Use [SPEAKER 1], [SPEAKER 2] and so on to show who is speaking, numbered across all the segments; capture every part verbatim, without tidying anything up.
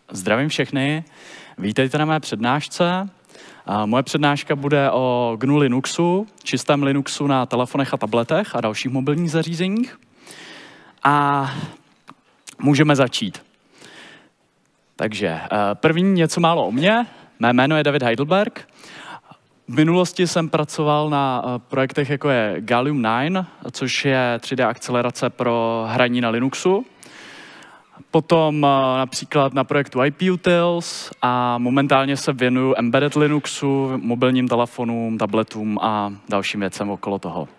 [SPEAKER 1] Zdravím všechny, vítejte na mé přednášce. Moje přednáška bude o gnu Linuxu, čistém Linuxu na telefonech a tabletech a dalších mobilních zařízeních. A můžeme začít. Takže první něco málo o mně. Mé jméno je David Heidelberg. V minulosti jsem pracoval na projektech jako je Gallium nine, což je tři dé akcelerace pro hraní na Linuxu. Potom například na projektu I P Utils a momentálně se věnuju embedded Linuxu, mobilním telefonům, tabletům a dalším věcem okolo toho.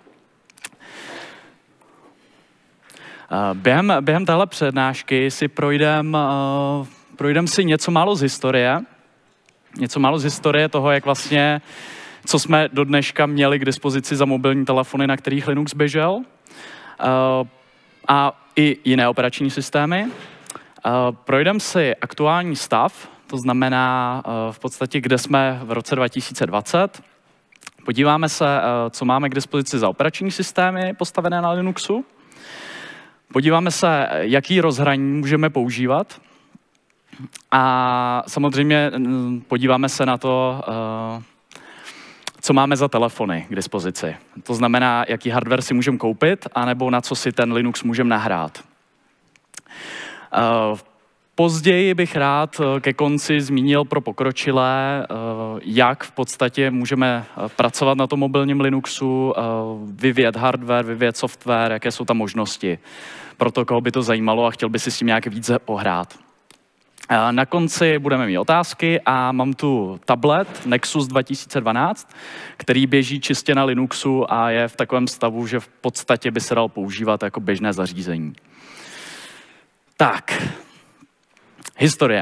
[SPEAKER 1] Během, během téhle přednášky si projdem, projdem si něco málo z historie. Něco málo z historie toho, jak vlastně, co jsme do dneška měli k dispozici za mobilní telefony, na kterých Linux běžel. A i jiné operační systémy. Projdeme si aktuální stav, to znamená v podstatě, kde jsme v roce dva tisíce dvacet. Podíváme se, co máme k dispozici za operační systémy postavené na Linuxu. Podíváme se, jaký rozhraní můžeme používat. A samozřejmě podíváme se na to, co máme za telefony k dispozici. To znamená, jaký hardware si můžeme koupit, anebo na co si ten Linux můžeme nahrát. Později bych rád ke konci zmínil pro pokročilé, jak v podstatě můžeme pracovat na tom mobilním Linuxu, vyvíjet hardware, vyvíjet software, jaké jsou tam možnosti. Pro to, koho by to zajímalo a chtěl by si s tím nějak více pohrát. Na konci budeme mít otázky a mám tu tablet Nexus dva tisíce dvanáct, který běží čistě na Linuxu a je v takovém stavu, že v podstatě by se dal používat jako běžné zařízení. Tak, historie.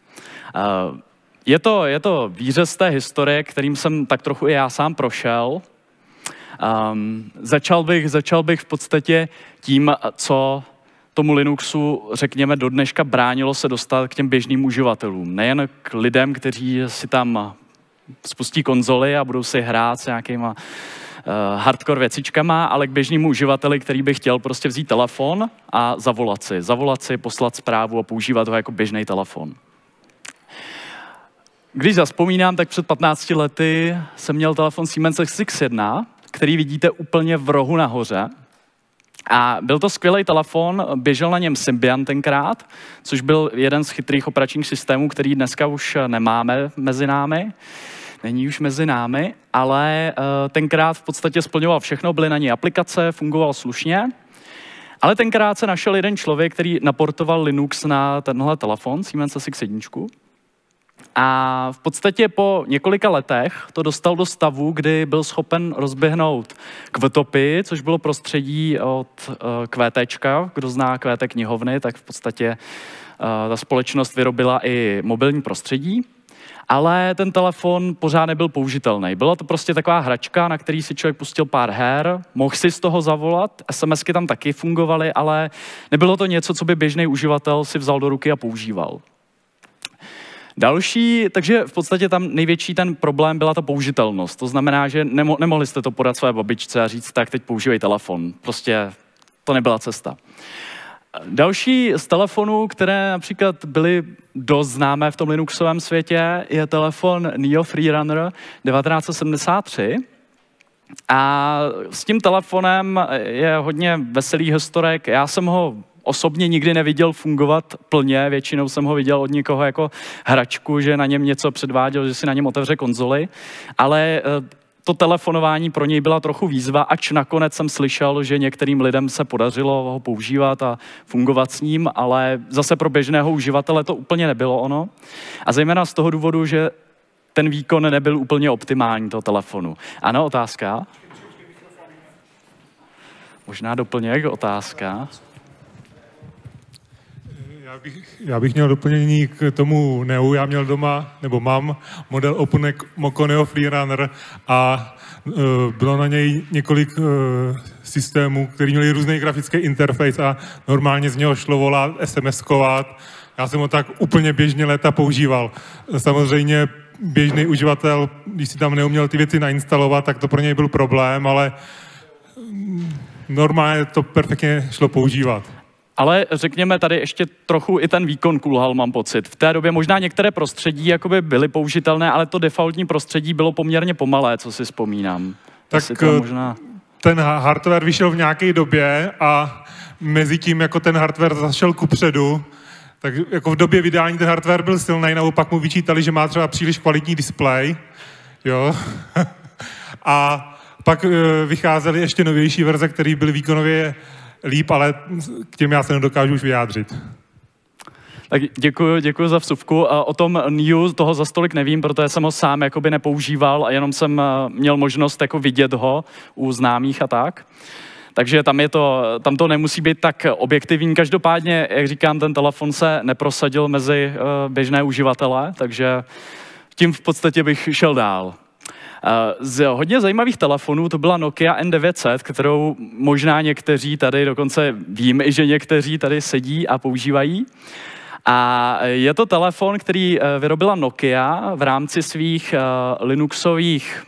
[SPEAKER 1] Je to, je to výřez té historie, kterým jsem tak trochu i já sám prošel. Um, začal bych, začal bych v podstatě tím, co tomu Linuxu, řekněme, do dneška bránilo se dostat k těm běžným uživatelům. Nejen k lidem, kteří si tam spustí konzoli a budou si hrát s nějakýma uh, hardcore věcičkama, ale k běžnému uživateli, který by chtěl prostě vzít telefon a zavolat si. Zavolat si, poslat zprávu a používat ho jako běžný telefon. Když zavzpomínám, tak před patnácti lety jsem měl telefon Siemens X X jedna, který vidíte úplně v rohu nahoře. A byl to skvělý telefon, běžel na něm Symbian tenkrát, což byl jeden z chytrých operačních systémů, který dneska už nemáme mezi námi. Není už mezi námi, ale uh, tenkrát v podstatě splňoval všechno, byly na něj aplikace, fungoval slušně. Ale tenkrát se našel jeden člověk, který naportoval Linux na tenhle telefon, Siemens X jedna. A v podstatě po několika letech to dostal do stavu, kdy byl schopen rozběhnout Qtopy, což bylo prostředí od uh, QTčka. Kdo zná Q T knihovny, tak v podstatě uh, ta společnost vyrobila i mobilní prostředí. Ale ten telefon pořád nebyl použitelný. Byla to prostě taková hračka, na který si člověk pustil pár her, mohl si z toho zavolat, SMSky tam taky fungovaly, ale nebylo to něco, co by běžný uživatel si vzal do ruky a používal. Další, takže v podstatě tam největší ten problém byla ta použitelnost. To znamená, že nemo, nemohli jste to podat své babičce a říct, tak teď používej telefon. Prostě to nebyla cesta. Další z telefonů, které například byly dost známé v tom Linuxovém světě, je telefon Neo Freerunner devatenáct set sedmdesát tři. A s tím telefonem je hodně veselých historek. Já jsem ho osobně nikdy neviděl fungovat plně, většinou jsem ho viděl od někoho jako hračku, že na něm něco předváděl, že si na něm otevře konzoli, ale to telefonování pro něj byla trochu výzva, ač nakonec jsem slyšel, že některým lidem se podařilo ho používat a fungovat s ním, ale zase pro běžného uživatele to úplně nebylo ono. A zejména z toho důvodu, že ten výkon nebyl úplně optimální toho telefonu. Ano, otázka? Možná doplněk, otázka.
[SPEAKER 2] Já bych, já bych měl doplnění k tomu Neu. Já měl doma, nebo mám model OpenMoko Neo Freerunner a uh, bylo na něj několik uh, systémů, který měli různý grafický interface a normálně z něho šlo volat, SMSkovat. Já jsem ho tak úplně běžně léta používal. Samozřejmě běžný uživatel, když si tam neuměl ty věci nainstalovat, tak to pro něj byl problém, ale normálně to perfektně šlo používat.
[SPEAKER 1] ale řekněme tady ještě trochu i ten výkon kulhal, mám pocit. V té době možná některé prostředí jakoby byly použitelné, ale to defaultní prostředí bylo poměrně pomalé, co si vzpomínám.
[SPEAKER 2] Tak to možná... ten hardware vyšel v nějaké době a mezi tím jako ten hardware zašel kupředu, tak jako v době vydání ten hardware byl silný, naopak mu vyčítali, že má třeba příliš kvalitní displej, jo. A pak vycházely ještě novější verze, které byly výkonově líp, ale k těm já se nedokážu už vyjádřit.
[SPEAKER 1] Tak děkuji, děkuji za vsuvku. A o tom Niu toho za stolik nevím, protože jsem ho sám jakoby nepoužíval a jenom jsem měl možnost jako vidět ho u známých a tak. Takže tam, je to, tam to nemusí být tak objektivní. Každopádně, jak říkám, ten telefon se neprosadil mezi běžné uživatele, takže tím v podstatě bych šel dál. Z hodně zajímavých telefonů to byla Nokia N devět set, kterou možná někteří tady, dokonce vím, že někteří tady sedí a používají. A je to telefon, který vyrobila Nokia v rámci svých Linuxových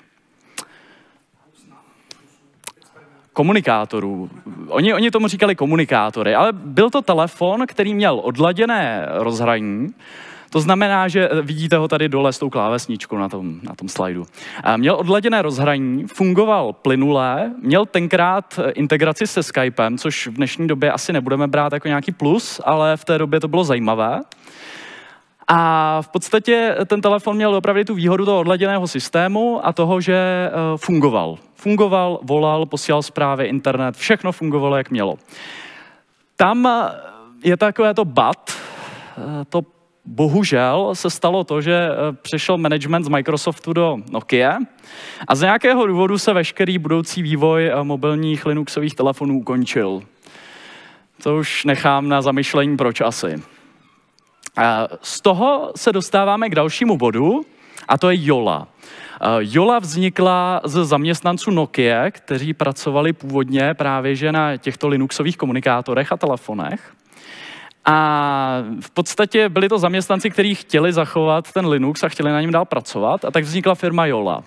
[SPEAKER 1] komunikátorů. Oni, oni tomu říkali komunikátory, ale byl to telefon, který měl odladěné rozhraní. To znamená, že vidíte ho tady dole s tou klávesničkou na tom, na tom slajdu. Měl odladěné rozhraní, fungoval plynule, měl tenkrát integraci se Skypem, což v dnešní době asi nebudeme brát jako nějaký plus, ale v té době to bylo zajímavé. A v podstatě ten telefon měl opravdu tu výhodu toho odladěného systému a toho, že fungoval. Fungoval, volal, posílal zprávy, internet, všechno fungovalo, jak mělo. Tam je takové to but, to bohužel se stalo to, že přešel management z Microsoftu do Nokia a z nějakého důvodu se veškerý budoucí vývoj mobilních Linuxových telefonů ukončil. To už nechám na zamyšlení, proč asi. Z toho se dostáváme k dalšímu bodu, a to je Jola. Jola vznikla z zaměstnanců Nokia, kteří pracovali původně právě že na těchto Linuxových komunikátorech a telefonech. A v podstatě byli to zaměstnanci, kteří chtěli zachovat ten Linux a chtěli na něm dál pracovat, a tak vznikla firma Jola.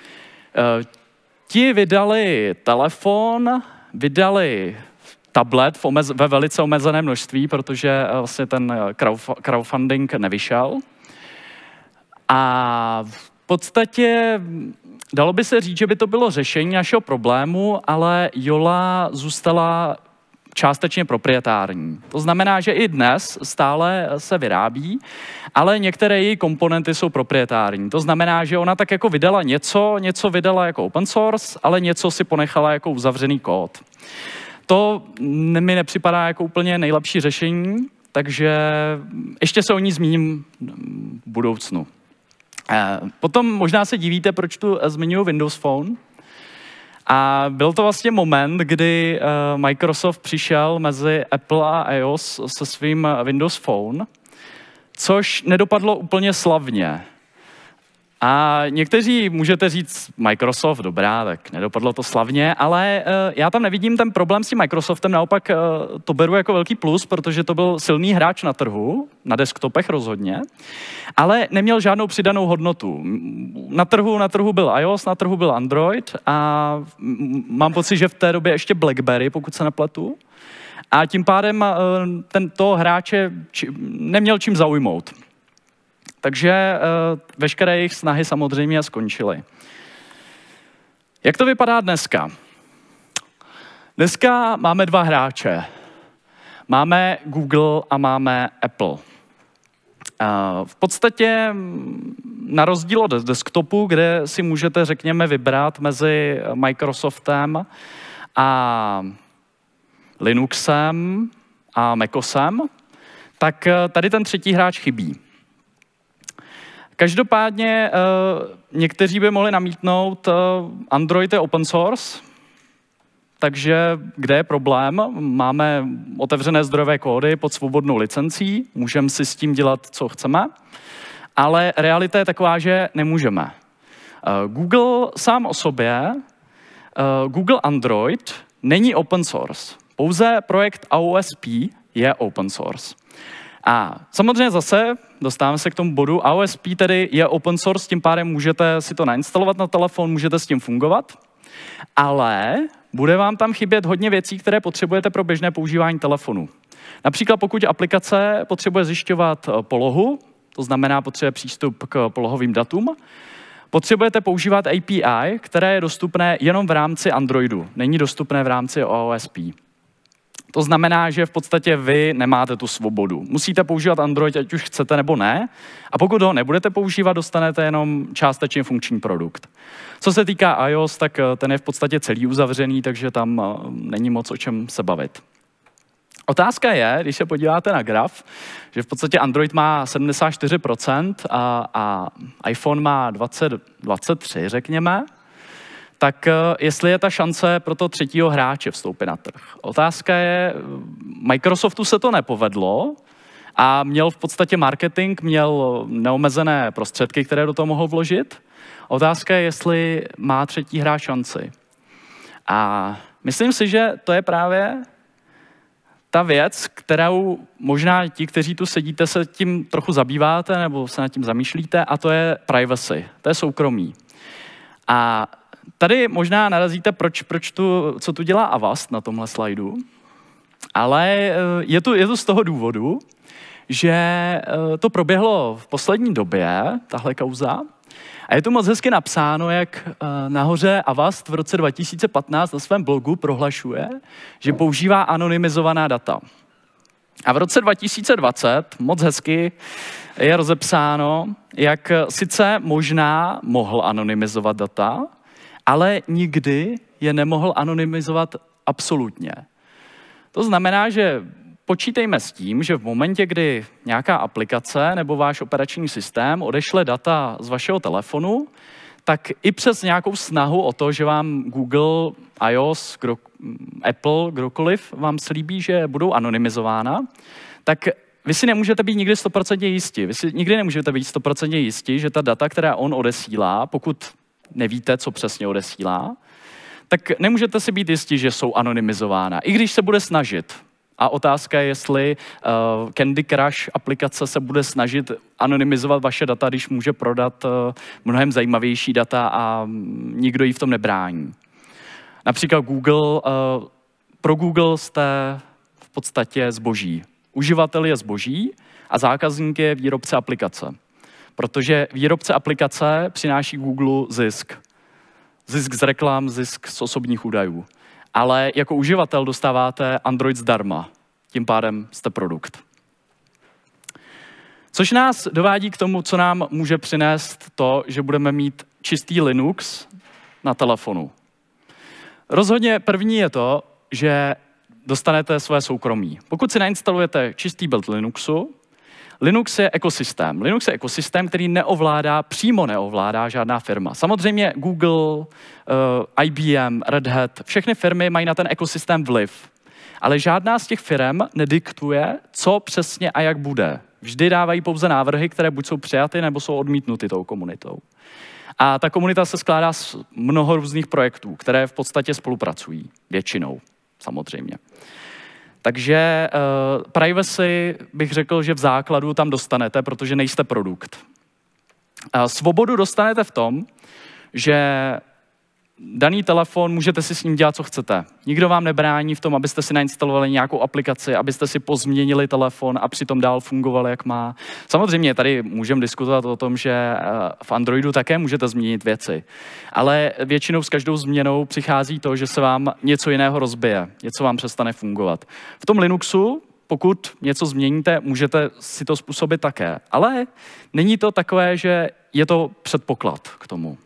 [SPEAKER 1] Ti vydali telefon, vydali tablet ve velice omezené množství, protože vlastně ten crowdfunding nevyšel. A v podstatě dalo by se říct, že by to bylo řešení našeho problému, ale Jola zůstala částečně proprietární. To znamená, že i dnes stále se vyrábí, ale některé její komponenty jsou proprietární. To znamená, že ona tak jako vydala něco, něco vydala jako open source, ale něco si ponechala jako uzavřený kód. To mi nepřipadá jako úplně nejlepší řešení, takže ještě se o ní zmíním v budoucnu. Potom možná se divíte, proč tu zmiňuji Windows Phone. A byl to vlastně moment, kdy Microsoft přišel mezi Apple a iOS se svým Windows Phone, což nedopadlo úplně slavně. A někteří můžete říct Microsoft, dobrá, tak nedopadlo to slavně, ale uh, já tam nevidím ten problém s tím Microsoftem, naopak uh, to beru jako velký plus, protože to byl silný hráč na trhu, na desktopech rozhodně, ale neměl žádnou přidanou hodnotu. Na trhu, na trhu byl iOS, na trhu byl Android a mám pocit, že v té době ještě BlackBerry, pokud se nepletu. A tím pádem uh, ten, toho hráče či, neměl čím zaujmout. Takže uh, veškeré jejich snahy samozřejmě skončily. Jak to vypadá dneska? Dneska máme dva hráče. Máme Google a máme Apple. Uh, v podstatě na rozdíl od desktopu, kde si můžete, řekněme, vybrat mezi Microsoftem a Linuxem a MacOSem, tak tady ten třetí hráč chybí. Každopádně uh, někteří by mohli namítnout, uh, Android je open source, takže kde je problém? Máme otevřené zdrojové kódy pod svobodnou licencí, můžeme si s tím dělat, co chceme, ale realita je taková, že nemůžeme. Uh, Google sám o sobě, uh, Google Android není open source, pouze projekt A O S P je open source. A samozřejmě zase dostáváme se k tomu bodu, A O S P tedy je open source, tím pádem můžete si to nainstalovat na telefon, můžete s tím fungovat, ale bude vám tam chybět hodně věcí, které potřebujete pro běžné používání telefonu. Například pokud aplikace potřebuje zjišťovat polohu, to znamená potřebuje přístup k polohovým datům, potřebujete používat A P I, které je dostupné jenom v rámci Androidu, není dostupné v rámci O S P. To znamená, že v podstatě vy nemáte tu svobodu. Musíte používat Android, ať už chcete nebo ne, a pokud ho nebudete používat, dostanete jenom částečně funkční produkt. Co se týká iOS, tak ten je v podstatě celý uzavřený, takže tam není moc o čem se bavit. Otázka je, když se podíváte na graf, že v podstatě Android má sedmdesát čtyři procent a, a iPhone má dvacet, dvacet tři, řekněme, tak jestli je ta šance pro to třetího hráče vstoupit na trh. Otázka je, Microsoftu se to nepovedlo a měl v podstatě marketing, měl neomezené prostředky, které do toho mohl vložit. Otázka je, jestli má třetí hráč šanci. A myslím si, že to je právě ta věc, kterou možná ti, kteří tu sedíte, se tím trochu zabýváte nebo se nad tím zamýšlíte, a to je privacy, to je soukromí. A tady možná narazíte, proč, proč tu, co tu dělá Avast na tomhle slajdu, ale je to, je to z toho důvodu, že to proběhlo v poslední době, tahle kauza, a je to moc hezky napsáno, jak nahoře Avast v roce dva tisíce patnáct na svém blogu prohlašuje, že používá anonymizovaná data. A v roce dva tisíce dvacet moc hezky je rozepsáno, jak sice možná mohl anonymizovat data, ale nikdy je nemohl anonymizovat absolutně. To znamená, že počítejme s tím, že v momentě, kdy nějaká aplikace nebo váš operační systém odešle data z vašeho telefonu, tak i přes nějakou snahu o to, že vám Google, iOS, kdo, Apple, kdokoliv vám slíbí, že budou anonymizována, tak vy si nemůžete být nikdy stoprocentně jistí. Vy si nikdy nemůžete být stoprocentně jistí, že ta data, která on odesílá, pokud nevíte, co přesně odesílá, tak nemůžete si být jistí, že jsou anonymizována, i když se bude snažit. A otázka je, jestli uh, Candy Crush aplikace se bude snažit anonymizovat vaše data, když může prodat uh, mnohem zajímavější data a nikdo jí v tom nebrání. Například Google, uh, pro Google jste v podstatě zboží. Uživatel je zboží a zákazník je výrobce aplikace. Protože výrobce aplikace přináší Google zisk. Zisk z reklam, zisk z osobních údajů. Ale jako uživatel dostáváte Android zdarma. Tím pádem jste produkt. Což nás dovádí k tomu, co nám může přinést to, že budeme mít čistý Linux na telefonu. Rozhodně první je to, že dostanete své soukromí. Pokud si nainstalujete čistý build Linuxu, Linux je ekosystém. Linux je ekosystém, který neovládá, přímo neovládá žádná firma. Samozřejmě Google, uh, I B M, Red Hat, všechny firmy mají na ten ekosystém vliv. Ale žádná z těch firm nediktuje, co přesně a jak bude. Vždy dávají pouze návrhy, které buď jsou přijaty, nebo jsou odmítnuty tou komunitou. A ta komunita se skládá z mnoho různých projektů, které v podstatě spolupracují. Většinou, samozřejmě. Takže uh, privacy bych řekl, že v základu tam dostanete, protože nejste produkt. Uh, svobodu dostanete v tom, že daný telefon, můžete si s ním dělat, co chcete. Nikdo vám nebrání v tom, abyste si nainstalovali nějakou aplikaci, abyste si pozměnili telefon a přitom dál fungoval, jak má. Samozřejmě tady můžeme diskutovat o tom, že v Androidu také můžete změnit věci. Ale většinou s každou změnou přichází to, že se vám něco jiného rozbije, něco vám přestane fungovat. V tom Linuxu, pokud něco změníte, můžete si to způsobit také. Ale není to takové, že je to předpoklad k tomu.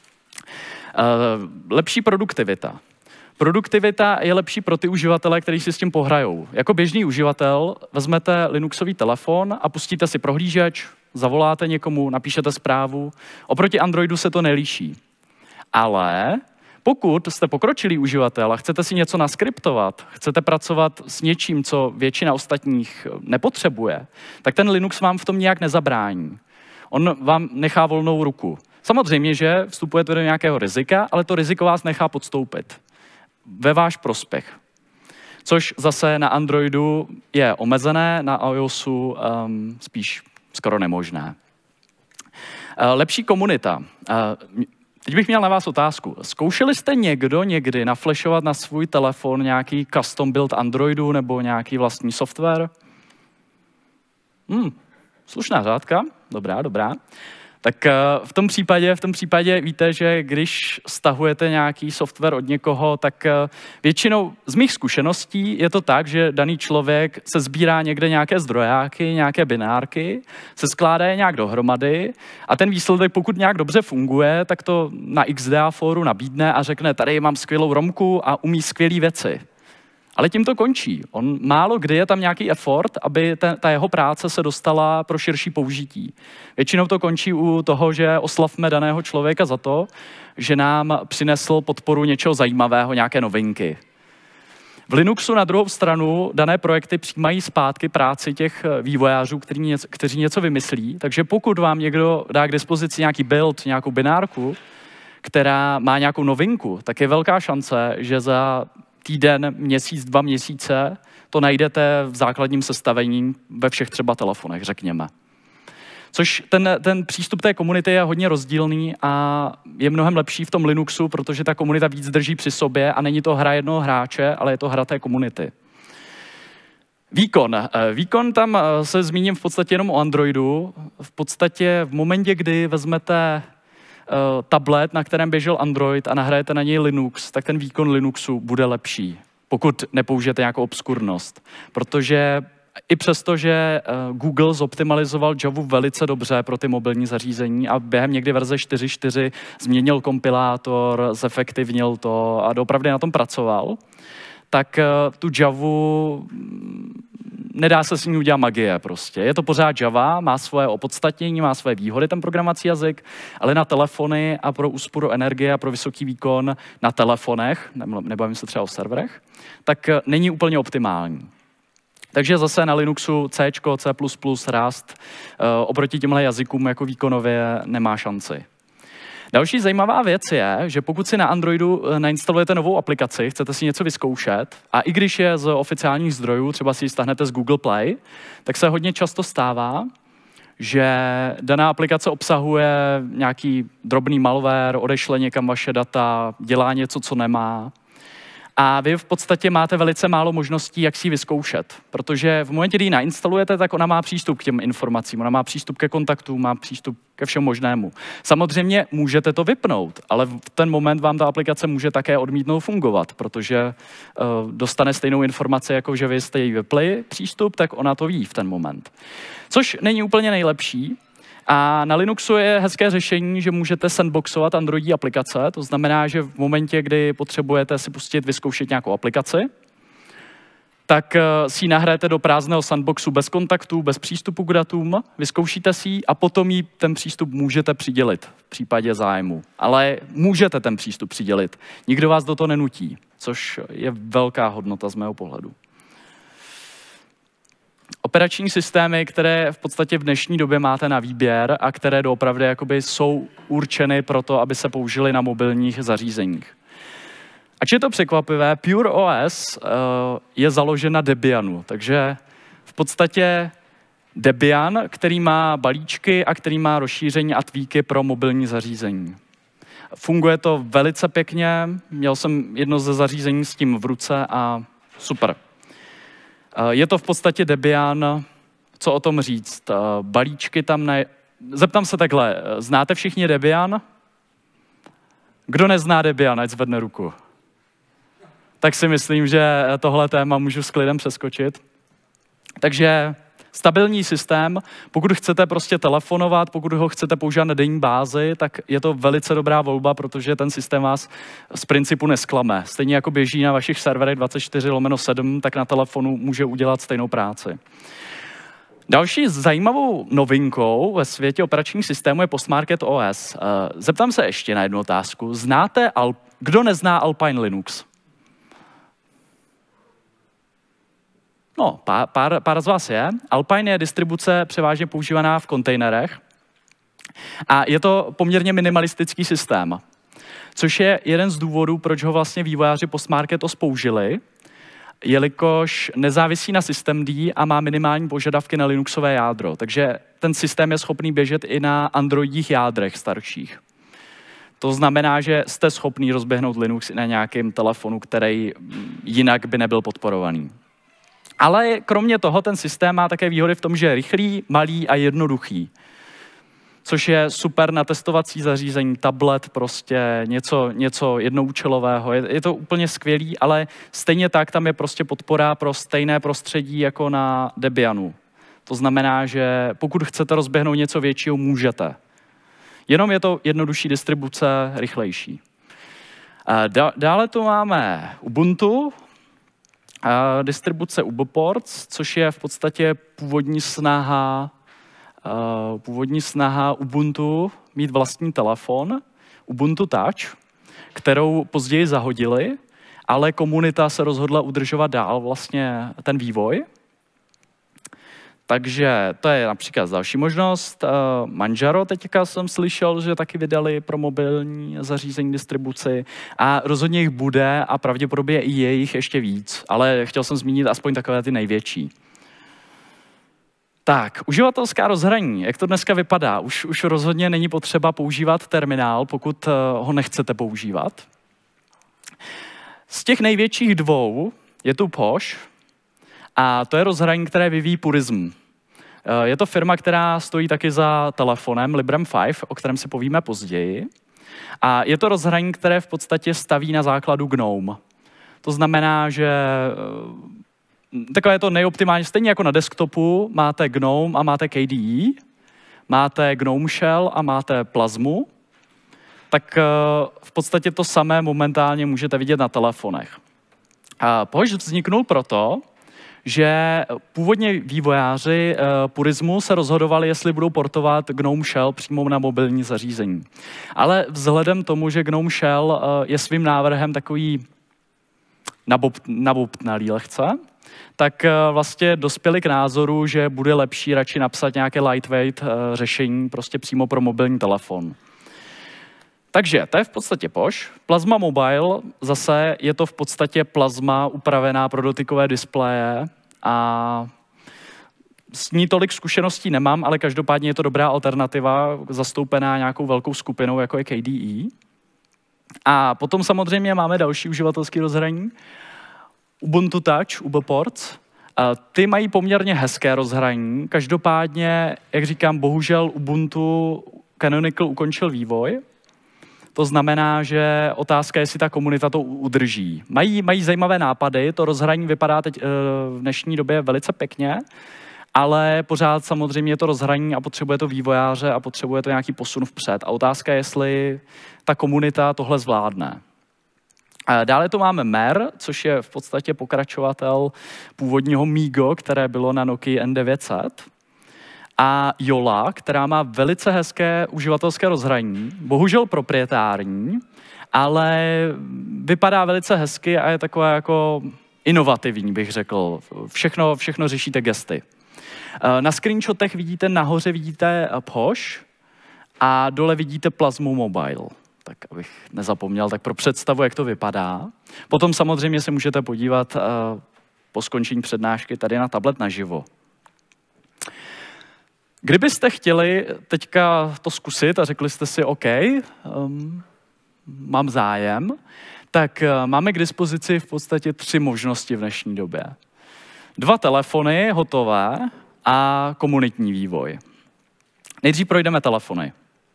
[SPEAKER 1] Uh, lepší produktivita. Produktivita je lepší pro ty uživatele, kteří si s tím pohrajou. Jako běžný uživatel vezmete Linuxový telefon a pustíte si prohlížeč, zavoláte někomu, napíšete zprávu. Oproti Androidu se to nelíší. Ale pokud jste pokročilý uživatel a chcete si něco naskriptovat, chcete pracovat s něčím, co většina ostatních nepotřebuje, tak ten Linux vám v tom nějak nezabrání. On vám nechá volnou ruku. Samozřejmě, že vstupujete do nějakého rizika, ale to riziko vás nechá podstoupit ve váš prospěch. Což zase na Androidu je omezené, na iOSu um, spíš skoro nemožné. Uh, lepší komunita. Uh, Teď bych měl na vás otázku. Zkoušeli jste někdo někdy naflashovat na svůj telefon nějaký custom build Androidu nebo nějaký vlastní software? Hmm, slušná řádka. Dobrá, dobrá. Tak v tom případě, v tom případě víte, že když stahujete nějaký software od někoho, tak většinou z mých zkušeností je to tak, že daný člověk se sbírá někde nějaké zdrojáky, nějaké binárky, se skládá je nějak dohromady a ten výsledek, pokud nějak dobře funguje, tak to na X D A fóru nabídne a řekne, tady mám skvělou romku a umí skvělé věci. Ale tím to končí. On málo kdy je tam nějaký effort, aby ta, ta jeho práce se dostala pro širší použití. Většinou to končí u toho, že oslavme daného člověka za to, že nám přinesl podporu něčeho zajímavého, nějaké novinky. V Linuxu na druhou stranu dané projekty přijímají zpátky práci těch vývojářů, kteří něco, kteří něco vymyslí. Takže pokud vám někdo dá k dispozici nějaký build, nějakou binárku, která má nějakou novinku, tak je velká šance, že za týden, měsíc, dva měsíce to najdete v základním sestavení ve všech třeba telefonech, řekněme. Což ten, ten přístup té komunity je hodně rozdílný a je mnohem lepší v tom Linuxu, protože ta komunita víc drží při sobě a není to hra jednoho hráče, ale je to hra té komunity. Výkon. Výkon tam se zmíním v podstatě jenom o Androidu. V podstatě v momentě, kdy vezmete tablet, na kterém běžel Android a nahrajete na něj Linux, tak ten výkon Linuxu bude lepší, pokud nepoužijete nějakou obskurnost. Protože i přesto, že Google zoptimalizoval Javu velice dobře pro ty mobilní zařízení a během někdy verze čtyři tečka čtyři změnil kompilátor, zefektivnil to a doopravdy na tom pracoval, tak tu Javu nedá se s ní udělat magie prostě. Je to pořád Java, má svoje opodstatnění, má svoje výhody ten programovací jazyk, ale na telefony a pro úsporu energie a pro vysoký výkon na telefonech, nebavím se třeba o serverech, tak není úplně optimální. Takže zase na Linuxu C, C plus plus, Rust oproti těmhle jazykům jako výkonově nemá šanci. Další zajímavá věc je, že pokud si na Androidu nainstalujete novou aplikaci, chcete si něco vyzkoušet, a i když je z oficiálních zdrojů, třeba si ji stáhnete z Google Play, tak se hodně často stává, že daná aplikace obsahuje nějaký drobný malware, odešle někam vaše data, dělá něco, co nemá. A vy v podstatě máte velice málo možností, jak si ji vyzkoušet. Protože v momentě, kdy ji nainstalujete, tak ona má přístup k těm informacím, ona má přístup ke kontaktům, má přístup ke všemu možnému. Samozřejmě můžete to vypnout, ale v ten moment vám ta aplikace může také odmítnout fungovat, protože uh, dostane stejnou informaci, jako že vy jste jí vypli přístup, tak ona to ví v ten moment. Což není úplně nejlepší. A na Linuxu je hezké řešení, že můžete sandboxovat Androidí aplikace, to znamená, že v momentě, kdy potřebujete si pustit, vyzkoušet nějakou aplikaci, tak si ji nahrajete do prázdného sandboxu bez kontaktů, bez přístupu k datům, vyzkoušíte si ji a potom jí ten přístup můžete přidělit v případě zájmu. Ale můžete ten přístup přidělit. Nikdo vás do toho nenutí, což je velká hodnota z mého pohledu. Operační systémy, které v podstatě v dnešní době máte na výběr a které doopravdy jakoby jsou určeny pro to, aby se použily na mobilních zařízeních. Ač je to překvapivé, Pure O S uh, je založen na Debianu, takže v podstatě Debian, který má balíčky a který má rozšíření a tweaky pro mobilní zařízení. Funguje to velice pěkně, měl jsem jedno ze zařízení s tím v ruce a super. Je to v podstatě Debian, co o tom říct. Balíčky tam ne... Zeptám se takhle, znáte všichni Debian? Kdo nezná Debian, ať zvedne ruku. Tak si myslím, že tohle téma můžu s klidem přeskočit. Takže stabilní systém, pokud chcete prostě telefonovat, pokud ho chcete používat na denní bázi, tak je to velice dobrá volba, protože ten systém vás z principu nesklame. Stejně jako běží na vašich serverech dvacet čtyři lomeno sedm, tak na telefonu může udělat stejnou práci. Další zajímavou novinkou ve světě operačních systémů je Postmarket O S. Zeptám se ještě na jednu otázku. Znáte, Al- kdo nezná Alpine Linux? No, pár, pár, pár z vás je. Alpine je distribuce převážně používaná v kontejnerech a je to poměrně minimalistický systém, což je jeden z důvodů, proč ho vlastně vývojáři Postmarket O S použili, jelikož nezávisí na systemd a má minimální požadavky na Linuxové jádro, takže ten systém je schopný běžet i na Androidích jádrech starších. To znamená, že jste schopný rozběhnout Linux i na nějakém telefonu, který jinak by nebyl podporovaný. Ale kromě toho ten systém má také výhody v tom, že je rychlý, malý a jednoduchý. Což je super na testovací zařízení, tablet, prostě něco, něco jednoúčelového. Je, je to úplně skvělý, ale stejně tak tam je prostě podpora pro stejné prostředí jako na Debianu. To znamená, že pokud chcete rozběhnout něco většího, můžete. Jenom je to jednodušší distribuce, rychlejší. Dále tu máme Ubuntu, distribuce UboPorts, což je v podstatě původní snaha, původní snaha Ubuntu mít vlastní telefon, Ubuntu Touch, kterou později zahodili, ale komunita se rozhodla udržovat dál vlastně ten vývoj. Takže to je například další možnost. Manjaro teďka jsem slyšel, že taky vydali pro mobilní zařízení distribuci a rozhodně jich bude a pravděpodobně i je jich ještě víc, ale chtěl jsem zmínit aspoň takové ty největší. Tak, uživatelská rozhraní, jak to dneska vypadá? Už, už rozhodně není potřeba používat terminál, pokud ho nechcete používat. Z těch největších dvou je tu Posh, a to je rozhraní, které vyvíjí Purism. Je to firma, která stojí taky za telefonem Librem pět, o kterém si povíme později. A je to rozhraní, které v podstatě staví na základu GNOME. To znamená, že takové je to nejoptimální, stejně jako na desktopu máte GNOME a máte K D E, máte GNOME Shell a máte Plasmu, tak v podstatě to samé momentálně můžete vidět na telefonech. Posh vzniknul proto, že původně vývojáři uh, Purismu se rozhodovali, jestli budou portovat GNOME Shell přímo na mobilní zařízení. Ale vzhledem tomu, že GNOME Shell uh, je svým návrhem takový nabob, nabobtnalý lehce, tak uh, vlastně dospěli k názoru, že bude lepší radši napsat nějaké lightweight uh, řešení prostě přímo pro mobilní telefon. Takže to je v podstatě Posh. Plasma Mobile, zase je to v podstatě Plasma upravená pro dotykové displeje a s ní tolik zkušeností nemám, ale každopádně je to dobrá alternativa, zastoupená nějakou velkou skupinou, jako je K D E. A potom samozřejmě máme další uživatelský rozhraní. Ubuntu Touch, UboPorts. Ty mají poměrně hezké rozhraní. Každopádně, jak říkám, bohužel Ubuntu Canonical ukončil vývoj. To znamená, že otázka je, jestli ta komunita to udrží. Mají, mají zajímavé nápady, to rozhraní vypadá teď v dnešní době velice pěkně, ale pořád samozřejmě je to rozhraní a potřebuje to vývojáře a potřebuje to nějaký posun vpřed. A otázka je, jestli ta komunita tohle zvládne. Dále tu máme Mer, což je v podstatě pokračovatel původního Migo, které bylo na Nokia N devět set. A Jola, která má velice hezké uživatelské rozhraní, bohužel proprietární, ale vypadá velice hezky a je takové jako inovativní, bych řekl. Všechno, všechno řešíte gesty. Na screenshotech vidíte, nahoře vidíte Posh a dole vidíte Plasmu Mobile. Tak abych nezapomněl, tak pro představu, jak to vypadá. Potom samozřejmě se můžete podívat po skončení přednášky tady na tablet naživo. Kdybyste chtěli teďka to zkusit a řekli jste si, OK, um, mám zájem, tak uh, máme k dispozici v podstatě tři možnosti v dnešní době. Dva telefony hotové a komunitní vývoj. Nejdřív projdeme telefony.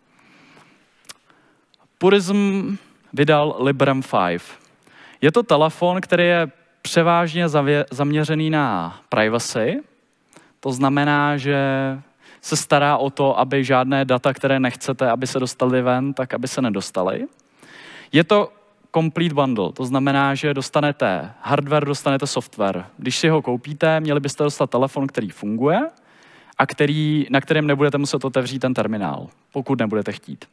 [SPEAKER 1] Purism vydal Librem pět. Je to telefon, který je převážně zaměřený na privacy. To znamená, že se stará o to, aby žádné data, které nechcete, aby se dostaly ven, tak aby se nedostaly. Je to complete bundle, to znamená, že dostanete hardware, dostanete software. Když si ho koupíte, měli byste dostat telefon, který funguje a který, na kterém nebudete muset otevřít ten terminál, pokud nebudete chtít.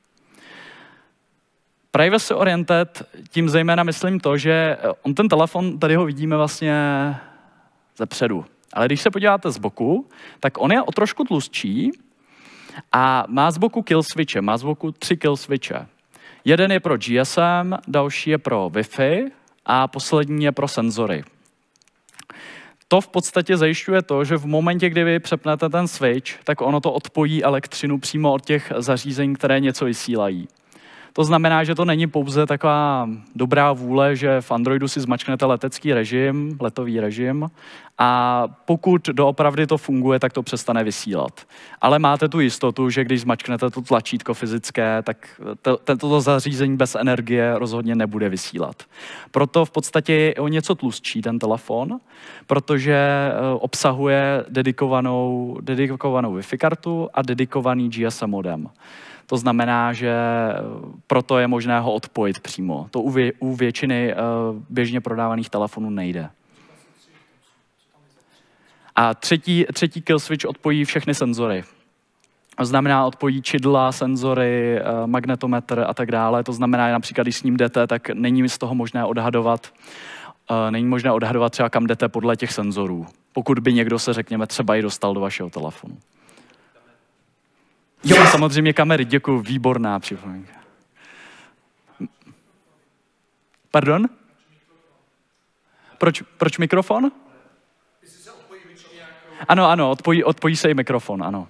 [SPEAKER 1] Privacy oriented, tím zejména myslím to, že on ten telefon, tady ho vidíme vlastně zepředu. Ale když se podíváte z boku, tak on je o trošku tlustší a má z boku kill switche, má z boku tři kill switche. Jeden je pro G S M, další je pro Wi-Fi a poslední je pro senzory. To v podstatě zajišťuje to, že v momentě, kdy vy přepnete ten switch, tak ono to odpojí elektřinu přímo od těch zařízení, které něco vysílají. To znamená, že to není pouze taková dobrá vůle, že v Androidu si zmačknete letecký režim, letový režim a pokud doopravdy to funguje, tak to přestane vysílat. Ale máte tu jistotu, že když zmačknete to tlačítko fyzické, tak to, toto zařízení bez energie rozhodně nebude vysílat. Proto v podstatě je o něco tlustší ten telefon, protože obsahuje dedikovanou, dedikovanou Wi-Fi kartu a dedikovaný G S M modem. To znamená, že proto je možné ho odpojit přímo. To u, vě, u většiny uh, běžně prodávaných telefonů nejde. A třetí, třetí kill switch odpojí všechny senzory. To znamená, odpojí čidla, senzory, uh, magnetometr a tak dále. To znamená, že například, když s ním jdete, tak není z toho možné odhadovat, uh, není možné odhadovat třeba, kam jdete podle těch senzorů. Pokud by někdo se, řekněme, třeba i dostal do vašeho telefonu. Jo, samozřejmě kamery, děkuji, výborná připomínka. Pardon? Proč, proč mikrofon? Ano, ano, odpojí, odpojí se i mikrofon, ano.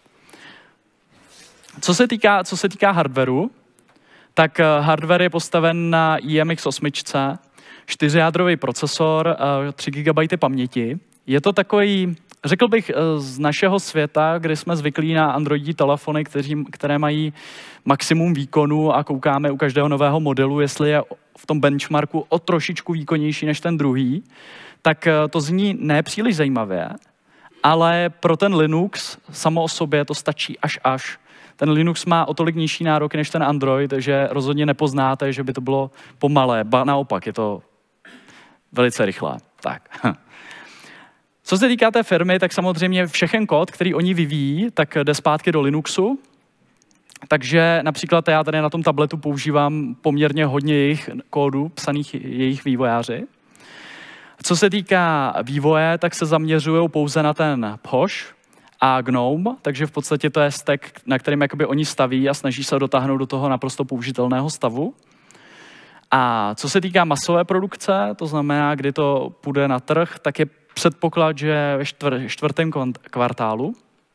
[SPEAKER 1] Co se týká, co se týká hardwareu, tak hardware je postaven na I M X osm, čtyřjádrový procesor, tři gigabyty paměti. Je to takový, řekl bych, z našeho světa, kdy jsme zvyklí na androidí telefony, kteří, které mají maximum výkonu a koukáme u každého nového modelu, jestli je v tom benchmarku o trošičku výkonnější než ten druhý, tak to zní ne příliš zajímavě, ale pro ten Linux samo o sobě to stačí až až. Ten Linux má o tolik nižší nároky než ten Android, že rozhodně nepoznáte, že by to bylo pomalé, ba naopak, je to velice rychlé. Tak. Co se týká té firmy, tak samozřejmě všechen kód, který oni vyvíjí, tak jde zpátky do Linuxu. Takže například já tady na tom tabletu používám poměrně hodně jejich kódů, psaných jejich vývojáři. Co se týká vývoje, tak se zaměřují pouze na ten Posh a Gnome, takže v podstatě to je stack, na kterým jakoby oni staví a snaží se dotáhnout do toho naprosto použitelného stavu. A co se týká masové produkce, to znamená, kdy to půjde na trh, tak je předpoklad, že ve čtvr, čtvrtém kvartálu.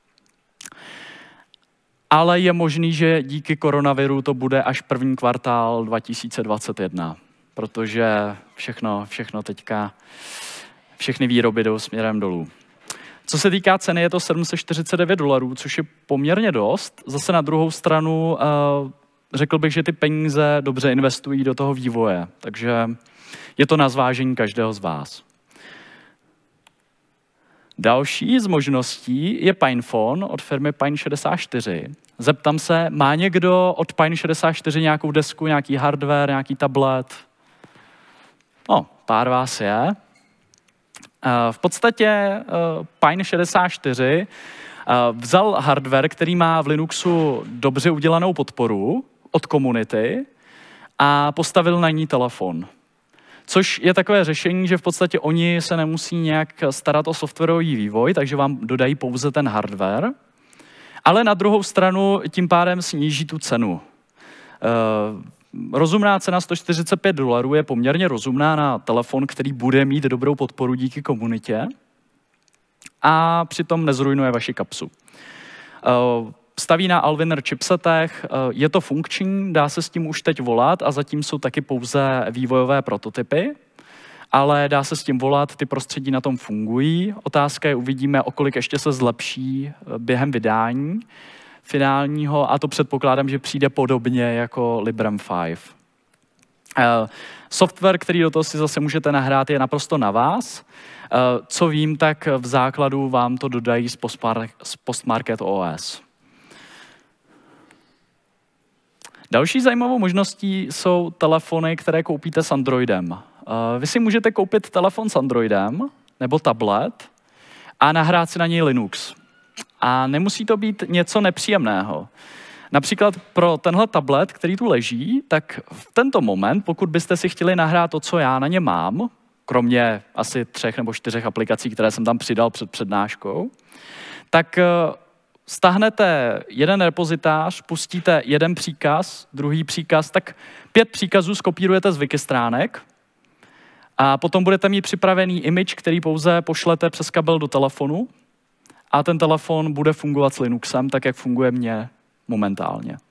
[SPEAKER 1] Ale je možný, že díky koronaviru to bude až první kvartál dva tisíce dvacet jedna, protože všechno, všechno teďka, všechny výroby jdou směrem dolů. Co se týká ceny, je to sedm set čtyřicet devět dolarů, což je poměrně dost. Zase na druhou stranu uh, řekl bych, že ty peníze dobře investují do toho vývoje, takže je to na zvážení každého z vás. Další z možností je PinePhone od firmy Pine šedesát čtyři. Zeptám se, má někdo od Pine šedesát čtyři nějakou desku, nějaký hardware, nějaký tablet? No, pár vás je. V podstatě Pine šedesát čtyři vzal hardware, který má v Linuxu dobře udělanou podporu od komunity a postavil na ní telefon. Což je takové řešení, že v podstatě oni se nemusí nějak starat o softwarový vývoj, takže vám dodají pouze ten hardware, ale na druhou stranu tím pádem sníží tu cenu. Rozumná cena sto čtyřicet pět dolarů je poměrně rozumná na telefon, který bude mít dobrou podporu díky komunitě a přitom nezrujnuje vaši kapsu. Staví na Allwinner chipsetech, je to funkční, dá se s tím už teď volat a zatím jsou taky pouze vývojové prototypy, ale dá se s tím volat, ty prostředí na tom fungují. Otázka je, uvidíme, o kolik ještě se zlepší během vydání finálního a to předpokládám, že přijde podobně jako Librem pět. Software, který do toho si zase můžete nahrát, je naprosto na vás. Co vím, tak v základu vám to dodají z Postmarket O S. Další zajímavou možností jsou telefony, které koupíte s Androidem. Vy si můžete koupit telefon s Androidem nebo tablet a nahrát si na něj Linux. A nemusí to být něco nepříjemného. Například pro tenhle tablet, který tu leží, tak v tento moment, pokud byste si chtěli nahrát to, co já na ně mám, kromě asi třech nebo čtyřech aplikací, které jsem tam přidal před přednáškou, tak stáhnete jeden repozitář, pustíte jeden příkaz, druhý příkaz, tak pět příkazů skopírujete z wiki stránek a potom budete mít připravený image, který pouze pošlete přes kabel do telefonu a ten telefon bude fungovat s Linuxem, tak jak funguje mně momentálně.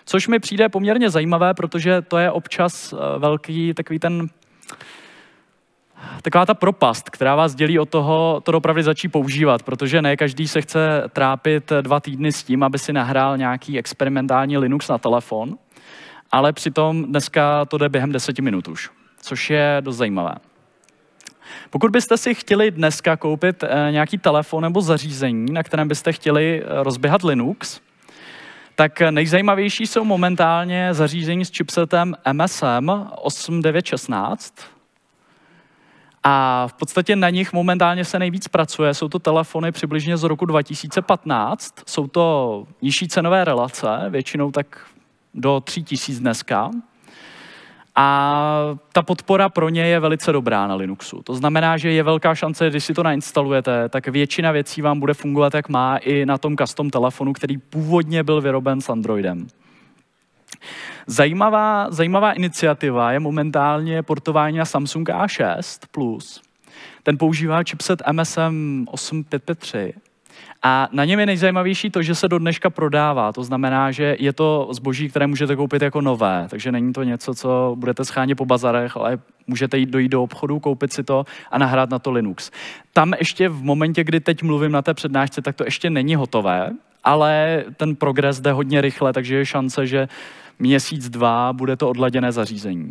[SPEAKER 1] Což mi přijde poměrně zajímavé, protože to je občas velký takový ten taková ta propast, která vás dělí od toho, to opravdu začít používat, protože ne každý se chce trápit dva týdny s tím, aby si nahrál nějaký experimentální Linux na telefon, ale přitom dneska to jde během deseti minut už, což je dost zajímavé. Pokud byste si chtěli dneska koupit nějaký telefon nebo zařízení, na kterém byste chtěli rozběhat Linux, tak nejzajímavější jsou momentálně zařízení s chipsetem M S M osm devět šestnáct, a v podstatě na nich momentálně se nejvíc pracuje. Jsou to telefony přibližně z roku dva tisíce patnáct. Jsou to nižší cenové relace, většinou tak do tří tisíc dneska. A ta podpora pro ně je velice dobrá na Linuxu. To znamená, že je velká šance, když si to nainstalujete, tak většina věcí vám bude fungovat, jak má, i na tom custom telefonu, který původně byl vyroben s Androidem. Zajímavá, zajímavá iniciativa je momentálně portování na Samsung A šest plus. Ten používá chipset M S M osm pět pět tři a na něm je nejzajímavější to, že se do dneška prodává. To znamená, že je to zboží, které můžete koupit jako nové, takže není to něco, co budete schánět po bazarech, ale můžete jít dojít do obchodu, koupit si to a nahrát na to Linux. Tam ještě v momentě, kdy teď mluvím na té přednášce, tak to ještě není hotové, ale ten progres jde hodně rychle, takže je šance, že měsíc, dva bude to odladěné zařízení.